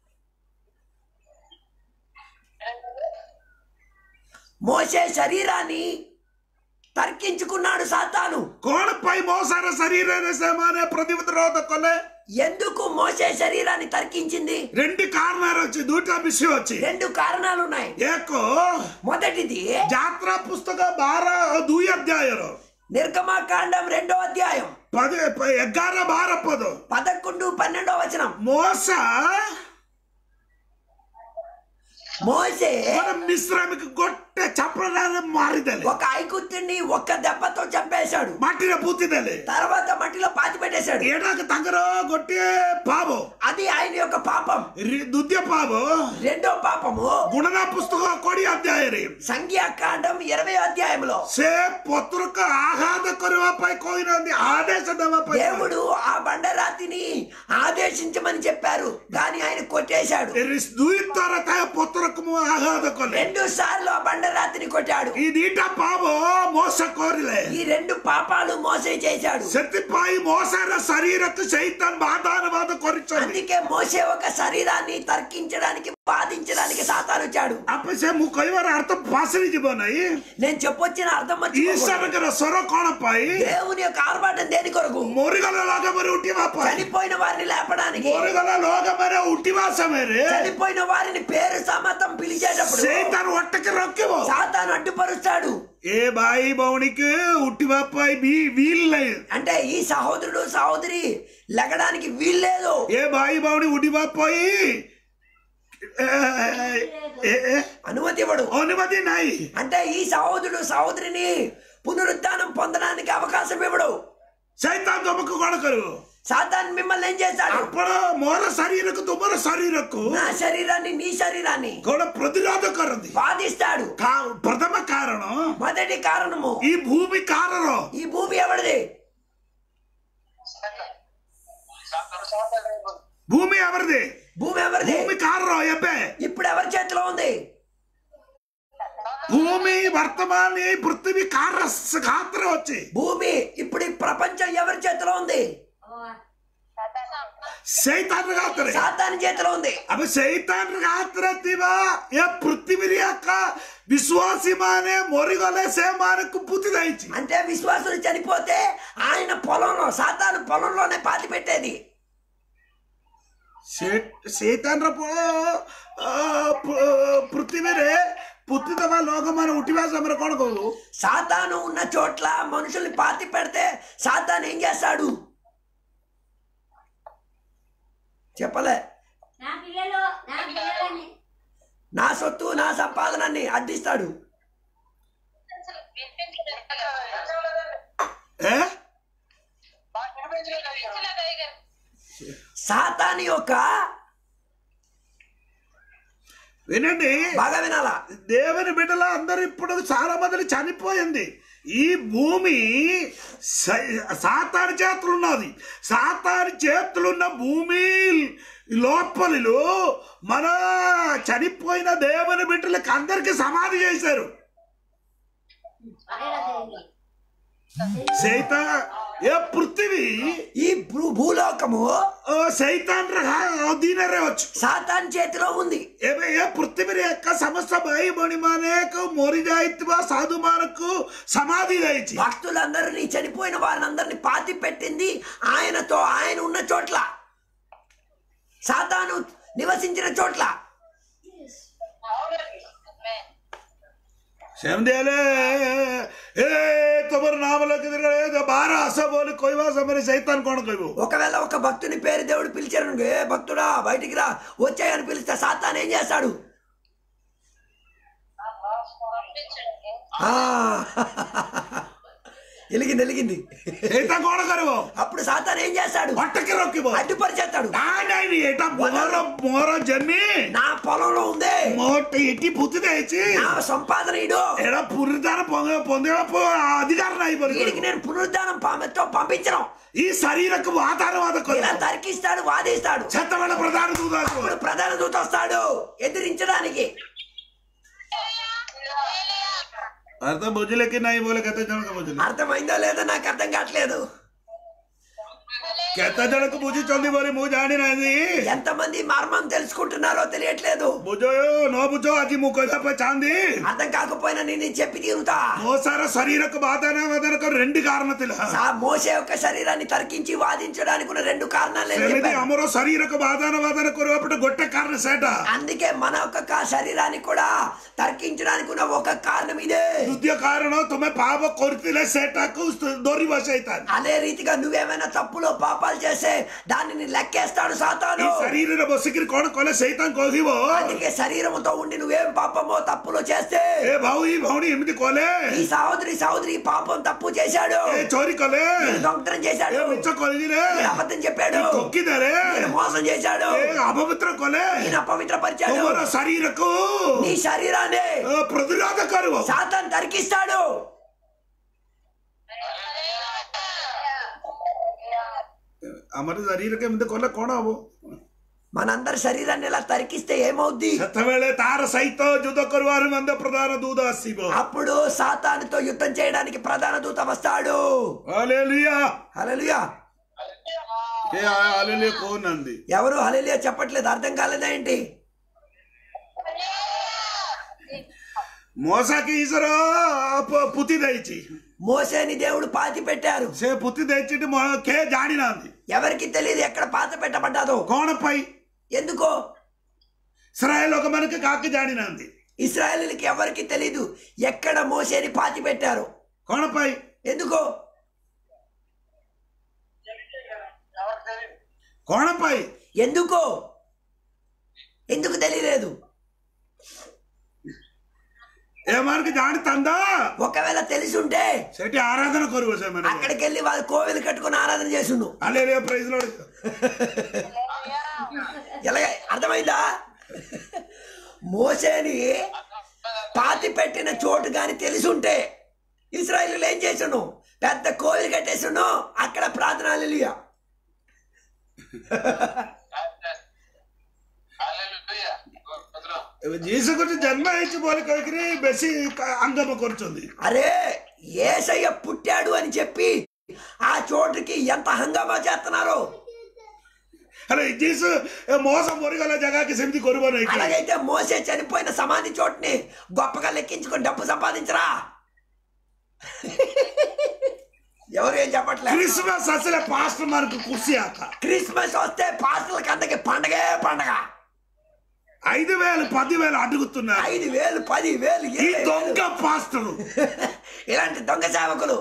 మోసే శరీరాన్ని తర్కించుకున్నాడు సాతాను. కోణపై మోసార శరీరాన్ని సమానే ప్రతిరోధ కలే. ఎందుకు మోసే శరీరాన్ని తర్కించింది? రెండు కారణాలు వచ్చి దూట విషయం వచ్చి రెండు కారణాలు ఉన్నాయి. ఏకో మొదటిది జాత్రా పుస్తక బార దూయ అధ్యాయరు నిర్గమకాండం రెండో అధ్యాయం పది ఎగ్గార బార పదు పదకొండు పన్నెండో వచనం. మోస మోసే మిశ్రమికి గొట్టె చప్పడాన్ని మారిదలే, ఒక ఐగుప్తుని ఒక్క దెబ్బతో చంపేశాడు, మట్టిన పూతిదలే, తర్వాత మట్టిలో పాతి పెట్టేశాడు. ఏడాకి తగ్గరో గొట్టె పాపం, అది ఆయన యొక్క పాపం. దుద్య పాపం. రెండో పాపము గుణన పుస్తకం కొడి అధ్యాయరి సంఖ్యాకాండం ఇరవై అధ్యాయంలో సే పుత్రక ఆఘాత కొరవపై కోయినంది ఆదేశ దవపై దేవుడు ఆ బండరాతిని ఆదేశించమని చెప్పారు, కానీ ఆయన కొట్టేశాడు. దుయితర పుత్రకము ఆఘాత కొలే రెండు సార్లు ఆ బండరాతిని కొట్టాడు. ఈ దీట పాపో మోస కోరిలే, ఈ రెండు పాపాలు మోసే చేశాడు. సత్యపాయి మోసార శరీరకు సైతాన్ బాధానువాద కొరిచండి. అందుకే మోసే ఒక శరీరాన్ని తర్కించడానికి బాధించడానికి సాతాను వచ్చాడు. అప్పసే ము కైవర అర్థం పాసరి జీవనాయి నేను చెప్పొచ్చిన అర్థం మర్చిపోకూడదు. ఈశ్వరగర సొర కోణపై దేవుని యొక్క ఆర్భాటం దేని కొరకు? మొరిగల లోగ మరి ఉట్టివాపై చనిపోయిన వారిని లేపడానికి. మొరిగల లోగ మరి ఉట్టివాసమేరే చనిపోయిన వారిని పేరు సమతం పిలిచేటప్పుడు సైతాన్ ఒట్టకి రొక్కివో సాతాను అడ్డుపరుస్తాడు. ఏ బాయి బౌనికి ఉట్టివాపై బి వీల్లై అంటే ఈ సహోదరుడు సహోదరి లెగడానికి వీల్లేదు. ఏ బాయి బౌని ఉట్టివాపై అనుమతి ఇవ్వడు. అనుమతి నాయి. అంటే ఈ సహోదరుడు సహోదరిని పునరుద్ధానం పొందడానికి అవకాశం ఇవ్వడు. సైతాన్ తమకు కొడకరు. సాతాన్ మిమ్మల్ని ఏం చేశాడు? అప్పుడు మోర శరీరకు తుమర శరీరకు నా శరీరాన్ని నీ శరీరాన్ని కూడా ప్రతిరోధకరంది వాదిస్తాడు. ప్రథమ కారణం, మొదటి కారణము ఈ భూమి కారణం. ఈ భూమి ఎవరిది? భూమి ఎవరిది? భూమి ఎవరిది? భూమి కారణం ఎబ్బే. ఇప్పుడు ఎవరి చేతిలో ఉంది? భూమి వర్తమాని పృథ్వీ కార ఖాత్ర వచ్చి భూమి ఇప్పుడు ఈ ప్రపంచం ఎవరి చేతిలో ఉంది? సైతాన్ ఖాత్ర సాతాను చేతిలో ఉంది. అవి సైతాన్ ఖాత్ర దివా ఏ పృథ్వీ యొక్క విశ్వాసి మానే మొరిగొలే సేమానకు పుతి దయించి. అంటే విశ్వాసులు చనిపోతే ఆయన పొలంలో సాతాను పొలంలోనే పాతి పెట్టేది. సైతాన్ పృథ్వీరే పుత్తితమా లోకమైన ఉట్టివాసమర కొడుకోదు. సాతాను ఉన్న చోట్ల మనుషుల్ని పాతి పెడితే సాతాను ఏం చేస్తాడు చెప్పలే? నా పిల్లలు నా పిల్లలని నా సొత్తు నా సంపాదనని అడ్డిస్తాడు. సాతాను యొక్క వినండి, బాగా వినాలా. దేవుని బిడ్డల అందరు ఇప్పుడు చాలా మంది చనిపోయింది. ఈ భూమి సాతాను చేతులు ఉన్నది. సాతాను చేతులున్న భూమి లోపలిలో మన చనిపోయిన దేవుని బిడ్డలకు అందరికి సమాధి చేశారు. సైతా ఏ పృథ్వీ ఈ భూలోకము సైతాన్ దీనరే వచ్చు సాతాన్ చేతిలో ఉంది. ఏ పృథ్వీ యొక్క సమస్త భాయి మణిమానేకు మొరిదాయిత్వ సాధుమానకు సమాధి దయచి భక్తులందరినీ చనిపోయిన వారిని పాతి పెట్టింది ఆయనతో. ఆయన ఉన్న చోట్ల సాతాను నివసించిన చోట్ల. ఒకవేళ ఒక భక్తుని పేరు దేవుడు పిలిచారు, ఏ భక్తుడా బయటికి రా వచ్చాయని పిలిస్తే సాతాను ఏం చేస్తాడు? ఎలిగింది ఎలిగింది అప్పుడు సాతాను ఏం చేస్తాడు? అడ్డుపరిచేస్తాడు. నా పొలంలో ఉంది ఇట్టి పుత్తి తెచ్చి నా సంపాదన ఇడు ఎడ పునరుద్ధానం పొందే అధికారం అయిపోయింది. నేను పునరుద్ధానం పంపించను. ఈ శరీరకు వాతావరణ ఇలా తర్కిస్తాడు, వాదిస్తాడు. ସେତେବେଳେ ପ୍ରଧାନ ଦୂତ ଆସିବ। అప్పుడు ప్రధాన దూత వస్తాడు ఎదిరించడానికి। అర్థం ବୁଝିଲେ କି ନାହିଁ ବୋଲେ କେତେ ଜଣକ ବୁଝିଲେ? అర్థమైందో లేదో నాకు అర్థం కావట్లేదు। କେତେ ଜଣକୁ ବୁଝିଛନ୍ତି ବୋଲି ମୁଁ ଜାଣିନାହିଁ। ఎంతమంది మర్మం తెలుసుకుంటున్నారో తెలియట్లేదు। ବୁଝ ନ ବୁଝ ଆଜି ମୁଁ କହିବା ପାଇଁ ଚାହାନ୍ତି। అర్థం కాకపోయినా నేను చెప్పి తీరుతా। మోసార శరీరకు బాధన వదనకు రెండు కారణం ଥିଲା। మోసే యొక్క శరీరాన్ని తర్కించి వాదించడానికి ఉన్న రెండు కారణాలు ସେମିତି ଆମର ଶରୀରକୁ ବାଦାନ ବାଦାନ କରିବା ପଟେ ଗୋଟେ କାରଣ ସେଇଟା। అందుకే మన యొక్క శరీరాన్ని కూడా తర్కించడానికి ఉన్న ఒక కారణం ఇదే। ଦ୍ୱିତୀୟ କାରଣ ତୁମେ ପାପ କରିଥିଲେ ସେଇଟାକୁ ଧରି ବସେଇଥାନ୍ତି। అదే రీతిగా నువ్వేమైనా తప్పులో పాపాలు చేస్తే దానిని లెక్కేస్తాడు సాతాను। శరీରରେ ବସିକିରି କଣ କଲେ ସେଇତା କହିବ। అందుకే శరీరంతో ఉండి నువ్వేం పాపమో తప్పులో చేస్తే ఏ ଭାଇ ଭଉଣୀ ଏମିତି କଲେ, ఈ సహోదరి సహోదరి పాపం తప్పు చేశాడు, ఏ చోరీ కలే, దొంగతనం చేశాడు, మిచ్చ కలిగిరే, అబద్ధం చెప్పాడు, తొక్కిదరే, మోసం చేశాడు, అపవిత్ర కొలే, ఈయన అపవిత్ర పరిచాడు, ତୁମର ଶରୀରକୁ నీ శరీరాన్ని ପ୍ରତିରୋଧ କରିବ। సాతాను తరికిస్తాడు। ଆମର ଶରୀର କେମିତି କଲେ କଣ ହବ? మనందరి శరీరాన్ని ఇలా తరికిస్తే ఏమవుద్ది? ସେତେବେଳେ ତାର ସହିତ ଯୁଦ୍ଧ କରିବାର ମଧ୍ୟ ପ୍ରଧାନ ଦୂତ ଆସିବ। అప్పుడు సాతానుతో యుద్ధం చేయడానికి ప్రధాన దూత వస్తాడు। హల్లెలూయా హల్లెలూయా। ఏ హల్లెలూయా కోనంది? ఎవరు హల్లెలూయా చెప్పట్లేదు? అర్థం కాలేదా ఏంటి? మోసాకి ఈశ్వర పుతి ଦେଇଛି। మోసేని దేవుడు పాతి పెట్టారు। ସେ పుతి ଦେଇଛି కే ଜାଣିନାହାନ୍ତି। ఎవరికి తెలియదు ఎక్కడ పాత పెట్టబడ్డాదో। କଣ ପାଇଁ? ఎందుకో? ఇశ్రాయేలు ଲୋକମାନଙ୍କୁ କାହାକୁ ଜାଣିନାହାନ୍ତି। ఇశ్రాయేలీయులకి ఎవరికి తెలీదు ఎక్కడ మోసేని పాతి పెట్టారు। କଣ ପାଇଁ? ఎందుకో? କଣ ପାଇଁ? ఎందుకో? ఎందుకు తెలియలేదు? ఏమానికి జాଣିతందా? ఒకవేళ తెలిసి ఉంటే సెటి ఆరాధన కరువు ସେମାନେ। అక్కడికి వెళ్ళి వాళ్ళు కోవిలు కట్టుకుని ఆరాధన చేసును। హల్లెలూయా ప్రైజ్ లార్డ్। ఎలాగ అర్థమైందా? మోసేని పాతి పెట్టిన చోటు గాని తెలిసి ఉంటే ఇశ్రాయేలీయులు ఏం చేసును? పెద్ద కోవిలు కట్టేసును, అక్కడ ప్రార్థన హల్లెలూయా। జీసస్ జన్మ ఇచ్చి బోలి କହିକିରି ବେଶୀ అంగమ କରୁଛନ୍ତି। అరే యేసయ్య పుట్టాడు అని చెప్పి ఆ చోటుకి ఎంత హంగామా చేస్తున్నారో। అరే జీసస్ మోస మరిగల జగకి సెమిది కొరువ ନାହିଁ। అలాగైతే మోసే చనిపోయిన సమాధి చోటుని గొప్పగా లెక్కించుకొని డబ్బు సంపాదించరా? ఎవరు ఏం చెప్పట్లేదు। క్రిస్మస్ అసలే పాస్టర్ మనకు కుర్సీ ఆక। క్రిస్మస్ వస్తే పాస్టర్లకి అందరికి పండగే పండగ। ఐదు వేలు పది వేలు అడుగుతున్నారు। ఐదు వేలు పది వేలు ఈ దొంగ పాస్టరు, ఇలాంటి దొంగ సేవకులు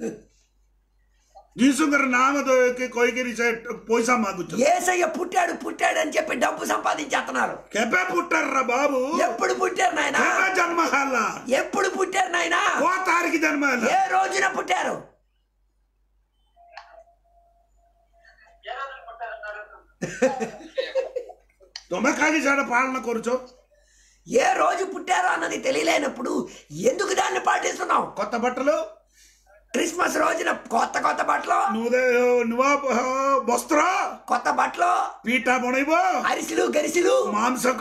జీసుంగర నామ కొయ్కిరి పైసా మాగుచ్చు। యేసయ్య పుట్టాడు పుట్టాడు అని చెప్పి డబ్బు సంపాదించేస్తున్నారు। కెపే పుట్టారా బాబు? ఎప్పుడు పుట్టారు నాయన? జన్మ ఎప్పుడు పుట్టారు నాయన? ఓ తారీఖు జన్మ। ఏ రోజున పుట్టారు? తొమ్మిది కాగి సాడ పాలన కొరుచో। ఏ రోజు పుట్టారో అన్నది తెలియలేనప్పుడు ఎందుకు దాన్ని పాటిస్తున్నావు? కొత్త బట్టలు, క్రిస్మస్ రోజున కొత్త కొత్త బట్టలు, నువ్వు వస్త్ర, కొత్త బట్టలు, పీఠ బొణిబో, అరిసెలు గరిసెలు, మాంసం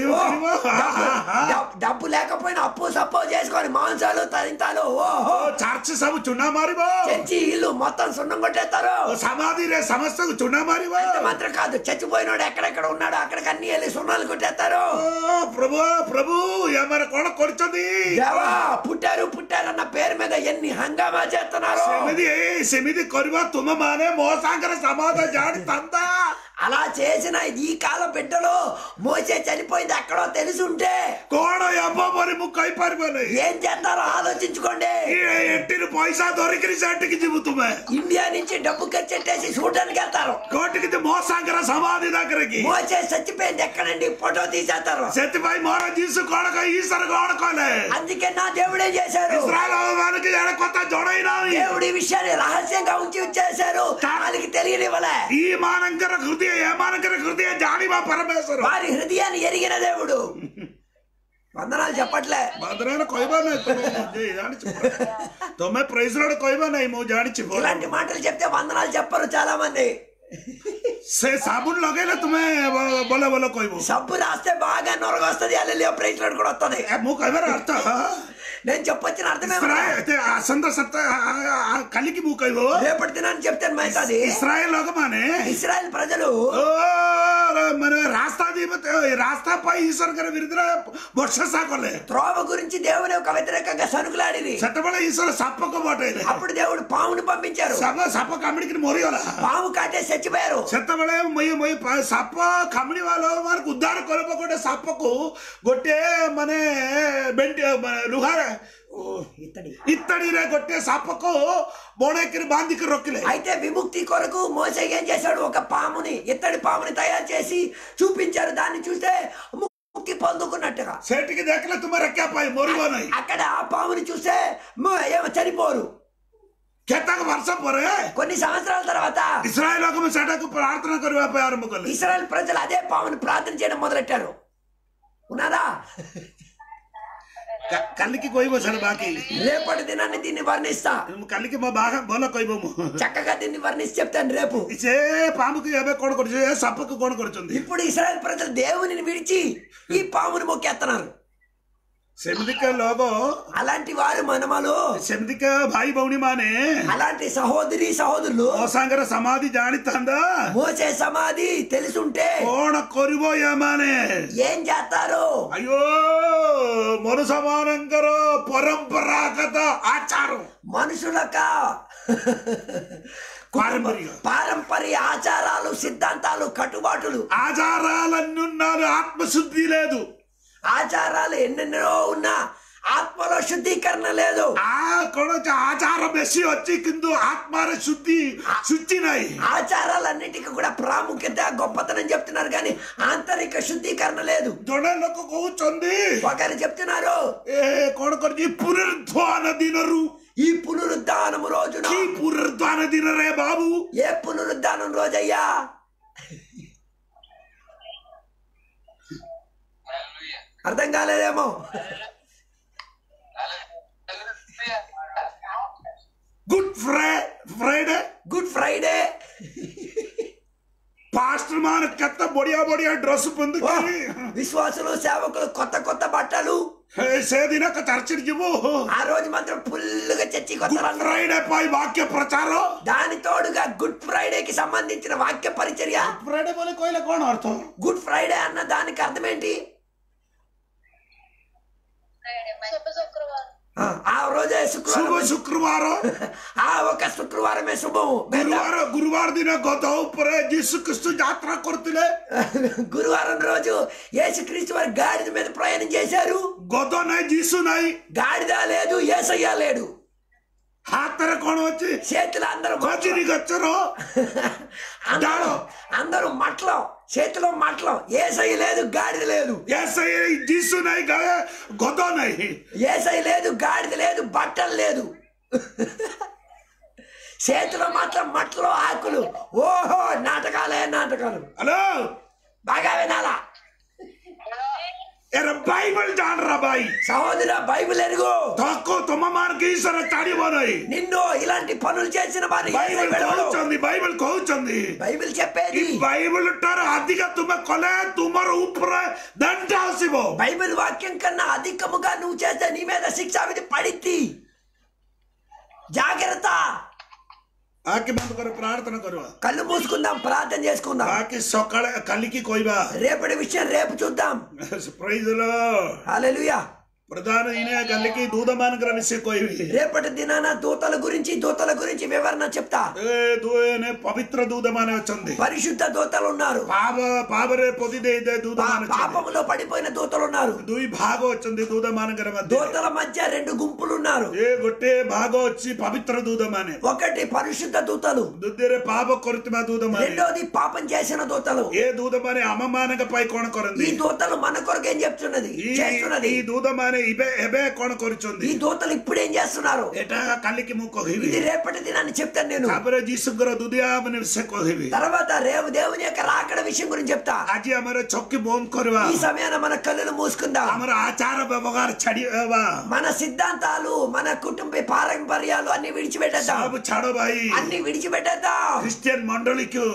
డబ్బు లేకపోయినా అప్పు సప్పు చేసుకొని మాంసాలు తరింతాలు, ఓహో చర్చ్ సబు చున్నా మారిబో, చర్చి ఇల్లు మొత్తం సున్నం కొట్టేస్తారు, సమాధి రే సమస్తకు చున్నా మారిబో। మాత్రం కాదు, చచ్చిపోయినోడు ఎక్కడెక్కడ ఉన్నాడు అక్కడికి అన్ని వెళ్ళి సున్నాలు కొట్టేస్తారు। ప్రభు ప్రభు ఏమర కొడ కొడుతుంది। పుట్టారు పుట్టారు అన్న పేరు మీద ఎన్ని హంగామా చేస్తున్నారు। సెమిది సెమిది కొరివా తుమ మానే మోసాంకర సమాధ జాడి తందా। అలా చేసిన ఈ కాలం బిడ్డలు మోసే చనిపోయింది ఎక్కడో తెలిసి ఉంటే కోడ ఎవ్వరి ముక్కై పరిపోయి ఏం చేస్తారో ఆలోచించుకోండి। ఎట్టిన పైసా దొరికిన సెట్టికి జీవుతుమే ఇండియా నుంచి డబ్బు ఖర్చెట్టేసి చూడడానికి వెళ్తారు కోటికి మోసాంకర సమాధి దగ్గరికి। మోసే చచ్చిపోయింది ఎక్కడండి ఫోటో తీసేస్తారు। సత్యపై మోర జీసు కొడక ఈశ్వర కొడకోలే। అందుకే నా దేవుడే చేశారు। ఇశ్రాయేలుకి కొత్త జోడైనా దేవుడి విషయాన్ని రహస్యంగా ఉంచి చేశారు, వాళ్ళకి తెలియనివ్వలే। ఈ మానంకర హృదయ ఏమానంకర హృదయ జానివా పరమేశ్వరు వారి హృదయాన్ని ఎరిగిన దేవుడు। వందనాలు చెప్పట్లే వందనాలు కొయ్యబా తొమ్మిది ప్రైజ్ లో కొయ్యబా నై మో జానిచి ఇలాంటి మాటలు చెప్తే వందనాలు చెప్పరు చాలా మంది। से साबुन लगेले तुम्हें बोले बोले कहबो సబ్బు రాస్తే బాగా నొరగ వస్తుంది అల్లెలి ప్రైస్ కూడా వస్తుంది मु कहबार अर्थ నేను చెప్పొచ్చిన అర్థమే आसंद सत्य कल की मु कहबो రేపటి దినాన్ని చెప్తాను మైతాది इस्राएल लोग माने ఇశ్రాయేల్ ప్రజలు మన రాస్తా రాస్తా పై ఈశ్వర్ గారి విరుద్ధ వర్షసా కొలే త్రోవ గురించి దేవుని యొక్క వ్యతిరేకంగా సనుకులాడిరి సెతబల ఈశ్వర సప్పకు బోటైలే అప్పుడు దేవుడు పాముని పంపించారు సప సప కమిడికి మోరియల పాము కాటే చచ్చిపోయారు సెతబల మొయ్య మొయ్య సప్ప కమిడి వాళ్ళ మనకు ఉద్ధార కొలపకొటే సప్పకు గొట్టే మనే బెంటి లుహార ఇత్తడి ఇత్తడిరే కొట్టే సప్పకు బోడెక్కి బాంధికి రొక్కిలే అయితే విముక్తి కొరకు మోసే ఏం చేశాడు ఒక పాముని ఇత్తడి పాముని తయారు చేసి చూపించారు దాన్ని చూస్తే ముక్తి పొందుకున్నట్టుగా సేటికి దగ్గర తుమ్మ రెక్కాపాయి మొరుగోనాయి అక్కడ ఆ పాముని చూస్తే ఏమో చనిపోరు కేతక వర్షం పోరే కొన్ని సంవత్సరాల తర్వాత ఇశ్రాయేల్ లోకము సెటకు ప్రార్థన କରିବା ପାଇଁ ఆరంభ కଲେ ఇశ్రాయేల్ ప్రజలు అదే పాముని ప్రార్థన చేయడం మొదలెట్టారు ఉన్నారా కల్లికి కోయిబో సరే బాకి రేపటి దినాన్ని దీన్ని వర్ణిస్తా కల్లికి మా బాగా బోల కోయిబోము చక్కగా దీన్ని వర్ణించి చెప్తాను రేపు ఇసే పాముకి ఏబే కోణ కొడుచు సప్పకు కోణ కొడుచుంది ఇప్పుడు ఇశ్రాయేల్ ప్రజలు దేవునిని విడిచి ఈ పాముని మొక్కేస్తున్నారు సెమిదిక లోగో అలాంటి వారు మనమలు సెమిదిక భాయి భౌని మానే అలాంటి సహోదరి సహోదరులు మోసాంగర సమాధి జానితందా మోసే సమాధి తెలుసుంటే కోణ కొరిబోయామానే ఏం చేస్తారు అయ్యో మను సమానంకర పరంపరాగత ఆచారం మనుషులక పారంపర్య పారంపర్య ఆచారాలు సిద్ధాంతాలు కట్టుబాటులు ఆచారాలన్నున్నారు ఆత్మశుద్ధి లేదు ఆచారాలు ఎన్నెన్నో ఉన్నా ఆత్మలో శుద్ధీకరణ లేదు ఆ కొడ ఆచారం బెసి వచ్చి కింద ఆత్మర శుద్ధి శుద్ధి నాయి ఆచారాలన్నిటికీ కూడా ప్రాముఖ్యత గొప్పతనం చెప్తున్నారు కానీ ఆంతరిక శుద్ధీకరణ లేదు జొడలకు కూర్చొంది ఒకరు చెప్తున్నారు ఏ కొడ కొడి పునరుద్ధాన దినరు ఈ పునరుద్ధానం రోజున ఈ పునరుద్ధాన దినరే బాబు ఏ పునరుద్ధానం రోజయ్యా అర్థం కాలేదేమో good fry Friday good Friday pastor మాన కత్త బొడియా బొడియా డ్రెస్ పొందుకొని విశ్వాసులు సేవకులు కొత్త కొత్త బట్టలు సేదిన చర్చికి జివు ఆ రోజు మాత్రం ఫుల్గా చర్చి కొత్త ఫ్రైడే పై వాక్య ప్రచారం దాని తోడుగా గుడ్ ఫ్రైడేకి సంబంధించిన వాక్య పరిచర్య ఫ్రైడే బోలే కోయిల కోణ అర్థం గుడ్ ఫ్రైడే అన్న దానికి అర్థం ఏంటి ఆ రోజే శుక్రవారం శుక్రవారం ఆ ఒక శుక్రవారమే శుభము గురువార గురువార దిన గత ఉపరే జీసు క్రీస్తు యాత్ర కొడుతులే గురువారం రోజు యేసుక్రీస్తు వారి గాడిద మీద ప్రయాణం చేశారు గత నై జీసు నై గాడిద లేదు యేసయ్య లేడు హాతర కోణ వచ్చి చేతులు అందరూ గజిని గచ్చరో అందరూ అందరూ మట్లం చేతిలో మట్లం యేసయ్య లేదు గాడిద లేదు యేసయ్య జీసు నై గత నై యేసయ్య లేదు గాడిద లేదు బట్టలు లేదు చేతిలో మాత్రం మట్టలో ఆకులు ఓహో నాటకాలే నాటకాలు హలో బాగా వినాలా ఎర బైబిల్ జానరా బాయ్ సహోదర బైబిల్ ఎరుగు తక్కువ తుమ్మ మనకి ఈశ్వర చాడి పోనాయి నిన్ను ఇలాంటి పనులు చేసిన వారిని బైబిల్ కోచుంది బైబిల్ కోచుంది బైబిల్ చెప్పేది బైబిల్ టారు అధిక తుమ్మ కొలే తుమర ఉపర దండ ఆసిబో బైబిల్ వాక్యం కన్నా అధికముగా నువ్వు చేస్తే నీ మీద శిక్ష విధి పడిద్ది జాగ్రత్త ఆకి బంద్ కరు ప్రార్థన కరు కళ్ళు మూసుకుందాం ప్రార్థన చేసుకుందాం ఆకి సొక్కల కలికి కోయిబా రేపటి విషయం రేపు చూద్దాం ప్రైజ్ లో హల్లెలూయా ప్రధాన ఈయన కలికి దూదమానకర విషయ కోయివి రేపటి దినాన దూతల గురించి దూతల గురించి వివరణ చెప్తా ఏ దూయనే పవిత్ర దూదమానే వచ్చింది పరిశుద్ధ దూతలు ఉన్నారు పాప పాపరే పొదిదే దూదమాన పాపములో పడిపోయిన దూతలు ఉన్నారు దుయి భాగ వచ్చింది దూదమానకర మధ్య దూతల మధ్య రెండు గుంపులు ఉన్నారు ఏ గొట్టే భాగ వచ్చి పవిత్ర దూదమానే ఒకటి పరిశుద్ధ దూతలు దుద్దెరే పాప కొరితిమా దూదమానే రెండోది పాపం చేసిన దూతలు ఏ దూదమానే అమమానక పై కోణ కొరంది ఈ దూతలు మన కొరకు ఏం చెప్తున్నది ఈ చేస్తున్నది ఈ దూదమానే ఇబే ఎబే కోణ కొరిచుంది ఈ దూతలు ఇప్పుడు ఏం చేస్తున్నారు ఎటా కలికి ముక్కోహివి ఇది రేపటి దినాన్ని చెప్తాను నేను ତାପରେ ଯୀଶୁଙ୍କର ଦୁଦିଆମାନେ ସେ କହିବେ తర్వాత రేవు దేవుని యొక్క రాకడ విషయం గురించి చెప్తా ଆଜି ଆମର ଚକି ବନ୍ଦ କରିବା ఈ సమయాన మన కళ్ళను మూసుకుందాం ଆମର ଆଚାର ବ୍ୟବହାର ଛାଡିବା మన సిద్ధాంతాలు మన కుటుంబ పారంపర్యాలు అన్ని విడిచిపెట్టేద్దాం ସବୁ ଛାଡ ଭାଇ అన్ని విడిచిపెట్టేద్దాం ଖ୍ରୀଷ୍ଟିଆନ ମଣ୍ଡଳୀକୁ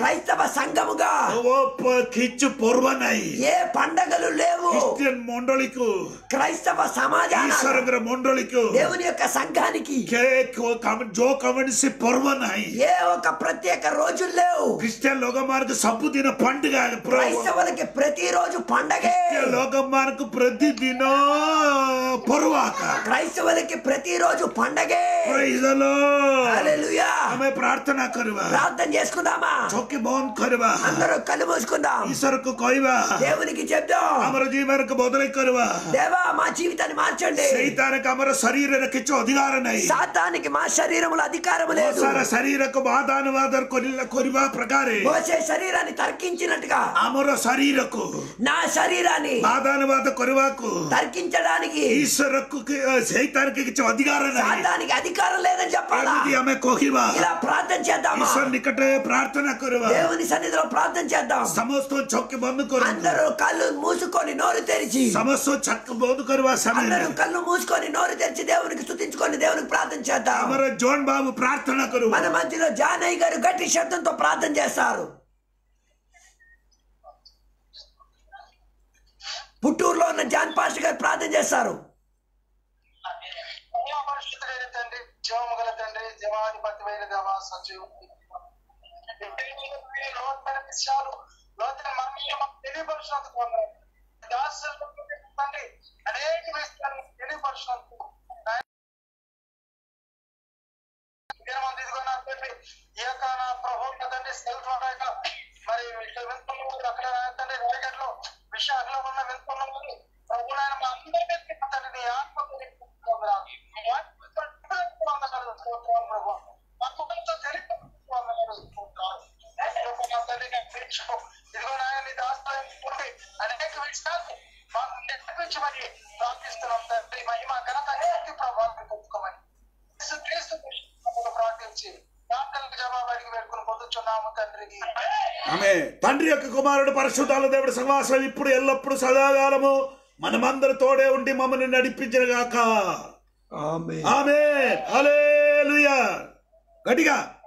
క్రైస్తవ సంఘముగా वो प- किच्छु पर्व नहीं ఏ పండగలు లేవు. क्रिश्चियन मंडली को క్రైస్తవ సమాజానికి ईश्वर मंडली को దేవుని యొక్క సంఘానికి के को- कम- जो कमेंट से पर्व नहीं ఏ ఒక ప్రత్యేక రోజులు లేవు. क्रिश्चियन लोग मार्ग सबुदिन पंడుగ క్రైస్తవులకి ప్రతిరోజు పండగే. लोग मार्ग प्रतिदिन पर्वाक క్రైస్తవులకి ప్రతిరోజు పండగే. Praise the Lord. హల్లెలూయా. हमें प्रार्थना करवा ప్రార్థన చేసుకుందామా? चौकी बंद करवा అందరూ కళ్ళు మూసుకుందాం. ईश्वर को कहवा దేవునికి చెప్దాం, हमारे जीवन को बदल करवा దేవా మా జీవితాన్ని మార్చండి. शैतान का हमारा शरीर रे किच्छु अधिकार नहीं సాతానికి మా శరీరములో అధికారం లేదు. सारा शरीर को वादानुवाद करवा प्रकार మోసే శరీరాన్ని తర్కించినట్టుగా आमर शरीर को నా శరీరాన్ని वादानुवाद करवा को తర్కించడానికి ईश्वर को शैतान के किच्छु अधिकार नहीं సాతానికి అధికారం లేదని చెప్పాలా? एमिति हमें कहवा ఇలా ప్రార్థన చేద్దామా? ईश्वर निकट प्रार्थना करवा దేవుని సన్నిధిలో ప్రార్థన చేద్దాం. समस्त चौकी बंद कर అందరూ కళ్ళు మూసుకొని నోరు తెరిచి समस्त छक बंद करवा समय అందరూ కళ్ళు మూసుకొని నోరు తెరిచి దేవునికి స్తుతించుకొని దేవునికి ప్రార్థన చేద్దాం. हमारा जॉन बाबू प्रार्थना करो మన మధ్యలో జానయ్య గారు గట్టి శబ్దంతో ప్రార్థన చేస్తారు. పుట్టూరులో ఉన్న జాన్ పాస్టర్ గారు ప్రార్థన చేస్తారు. పరిశుద్ధుడైన తండ్రి, జీవము గల తండ్రి, జీవాధిపతివైన దేవా, సజీవుడు, లోతైన విషయాలు, లోతైన మర్మాలు మాకు తెలియపరిచినందుకు వందనాలు. దాసులకు తండ్రి అనేక విషయాలు తెలియపరిచినందుకు దినమంది ఇదిగో నా తండ్రి, ఈ యొక్క నా ప్రభు తండ్రి సెల్ ద్వారా మరి వింటున్న అక్కడ తండ్రి రాయగడ్లో విశాఖలో ఉన్న వింటున్న ప్రభు నాయన మా అందరికీ తండ్రి నీ ఆత్మకు ఇదిగో నాయన నీ దాస్తాయి అనేక విషయాలు మాకు నేర్పించి మరి ప్రార్థిస్తున్నాం తండ్రి. మహిమ ఘనత శక్తి ప్రభావం పొందుకోమని ప్రార్థించి ప్రార్థనలకు జవాబు అడిగి వేడుకుని పొందుచున్నాము తండ్రి. ఆమె తండ్రి యొక్క కుమారుడు పరిశుద్ధాల దేవుడు సహవాసం ఇప్పుడు ఎల్లప్పుడు సదాకాలము మనమందరి తోడే ఉండి మమ్మల్ని నడిపించిన గాక. ఆమేన్. ఆమేన్. హల్లెలూయా. గట్టిగా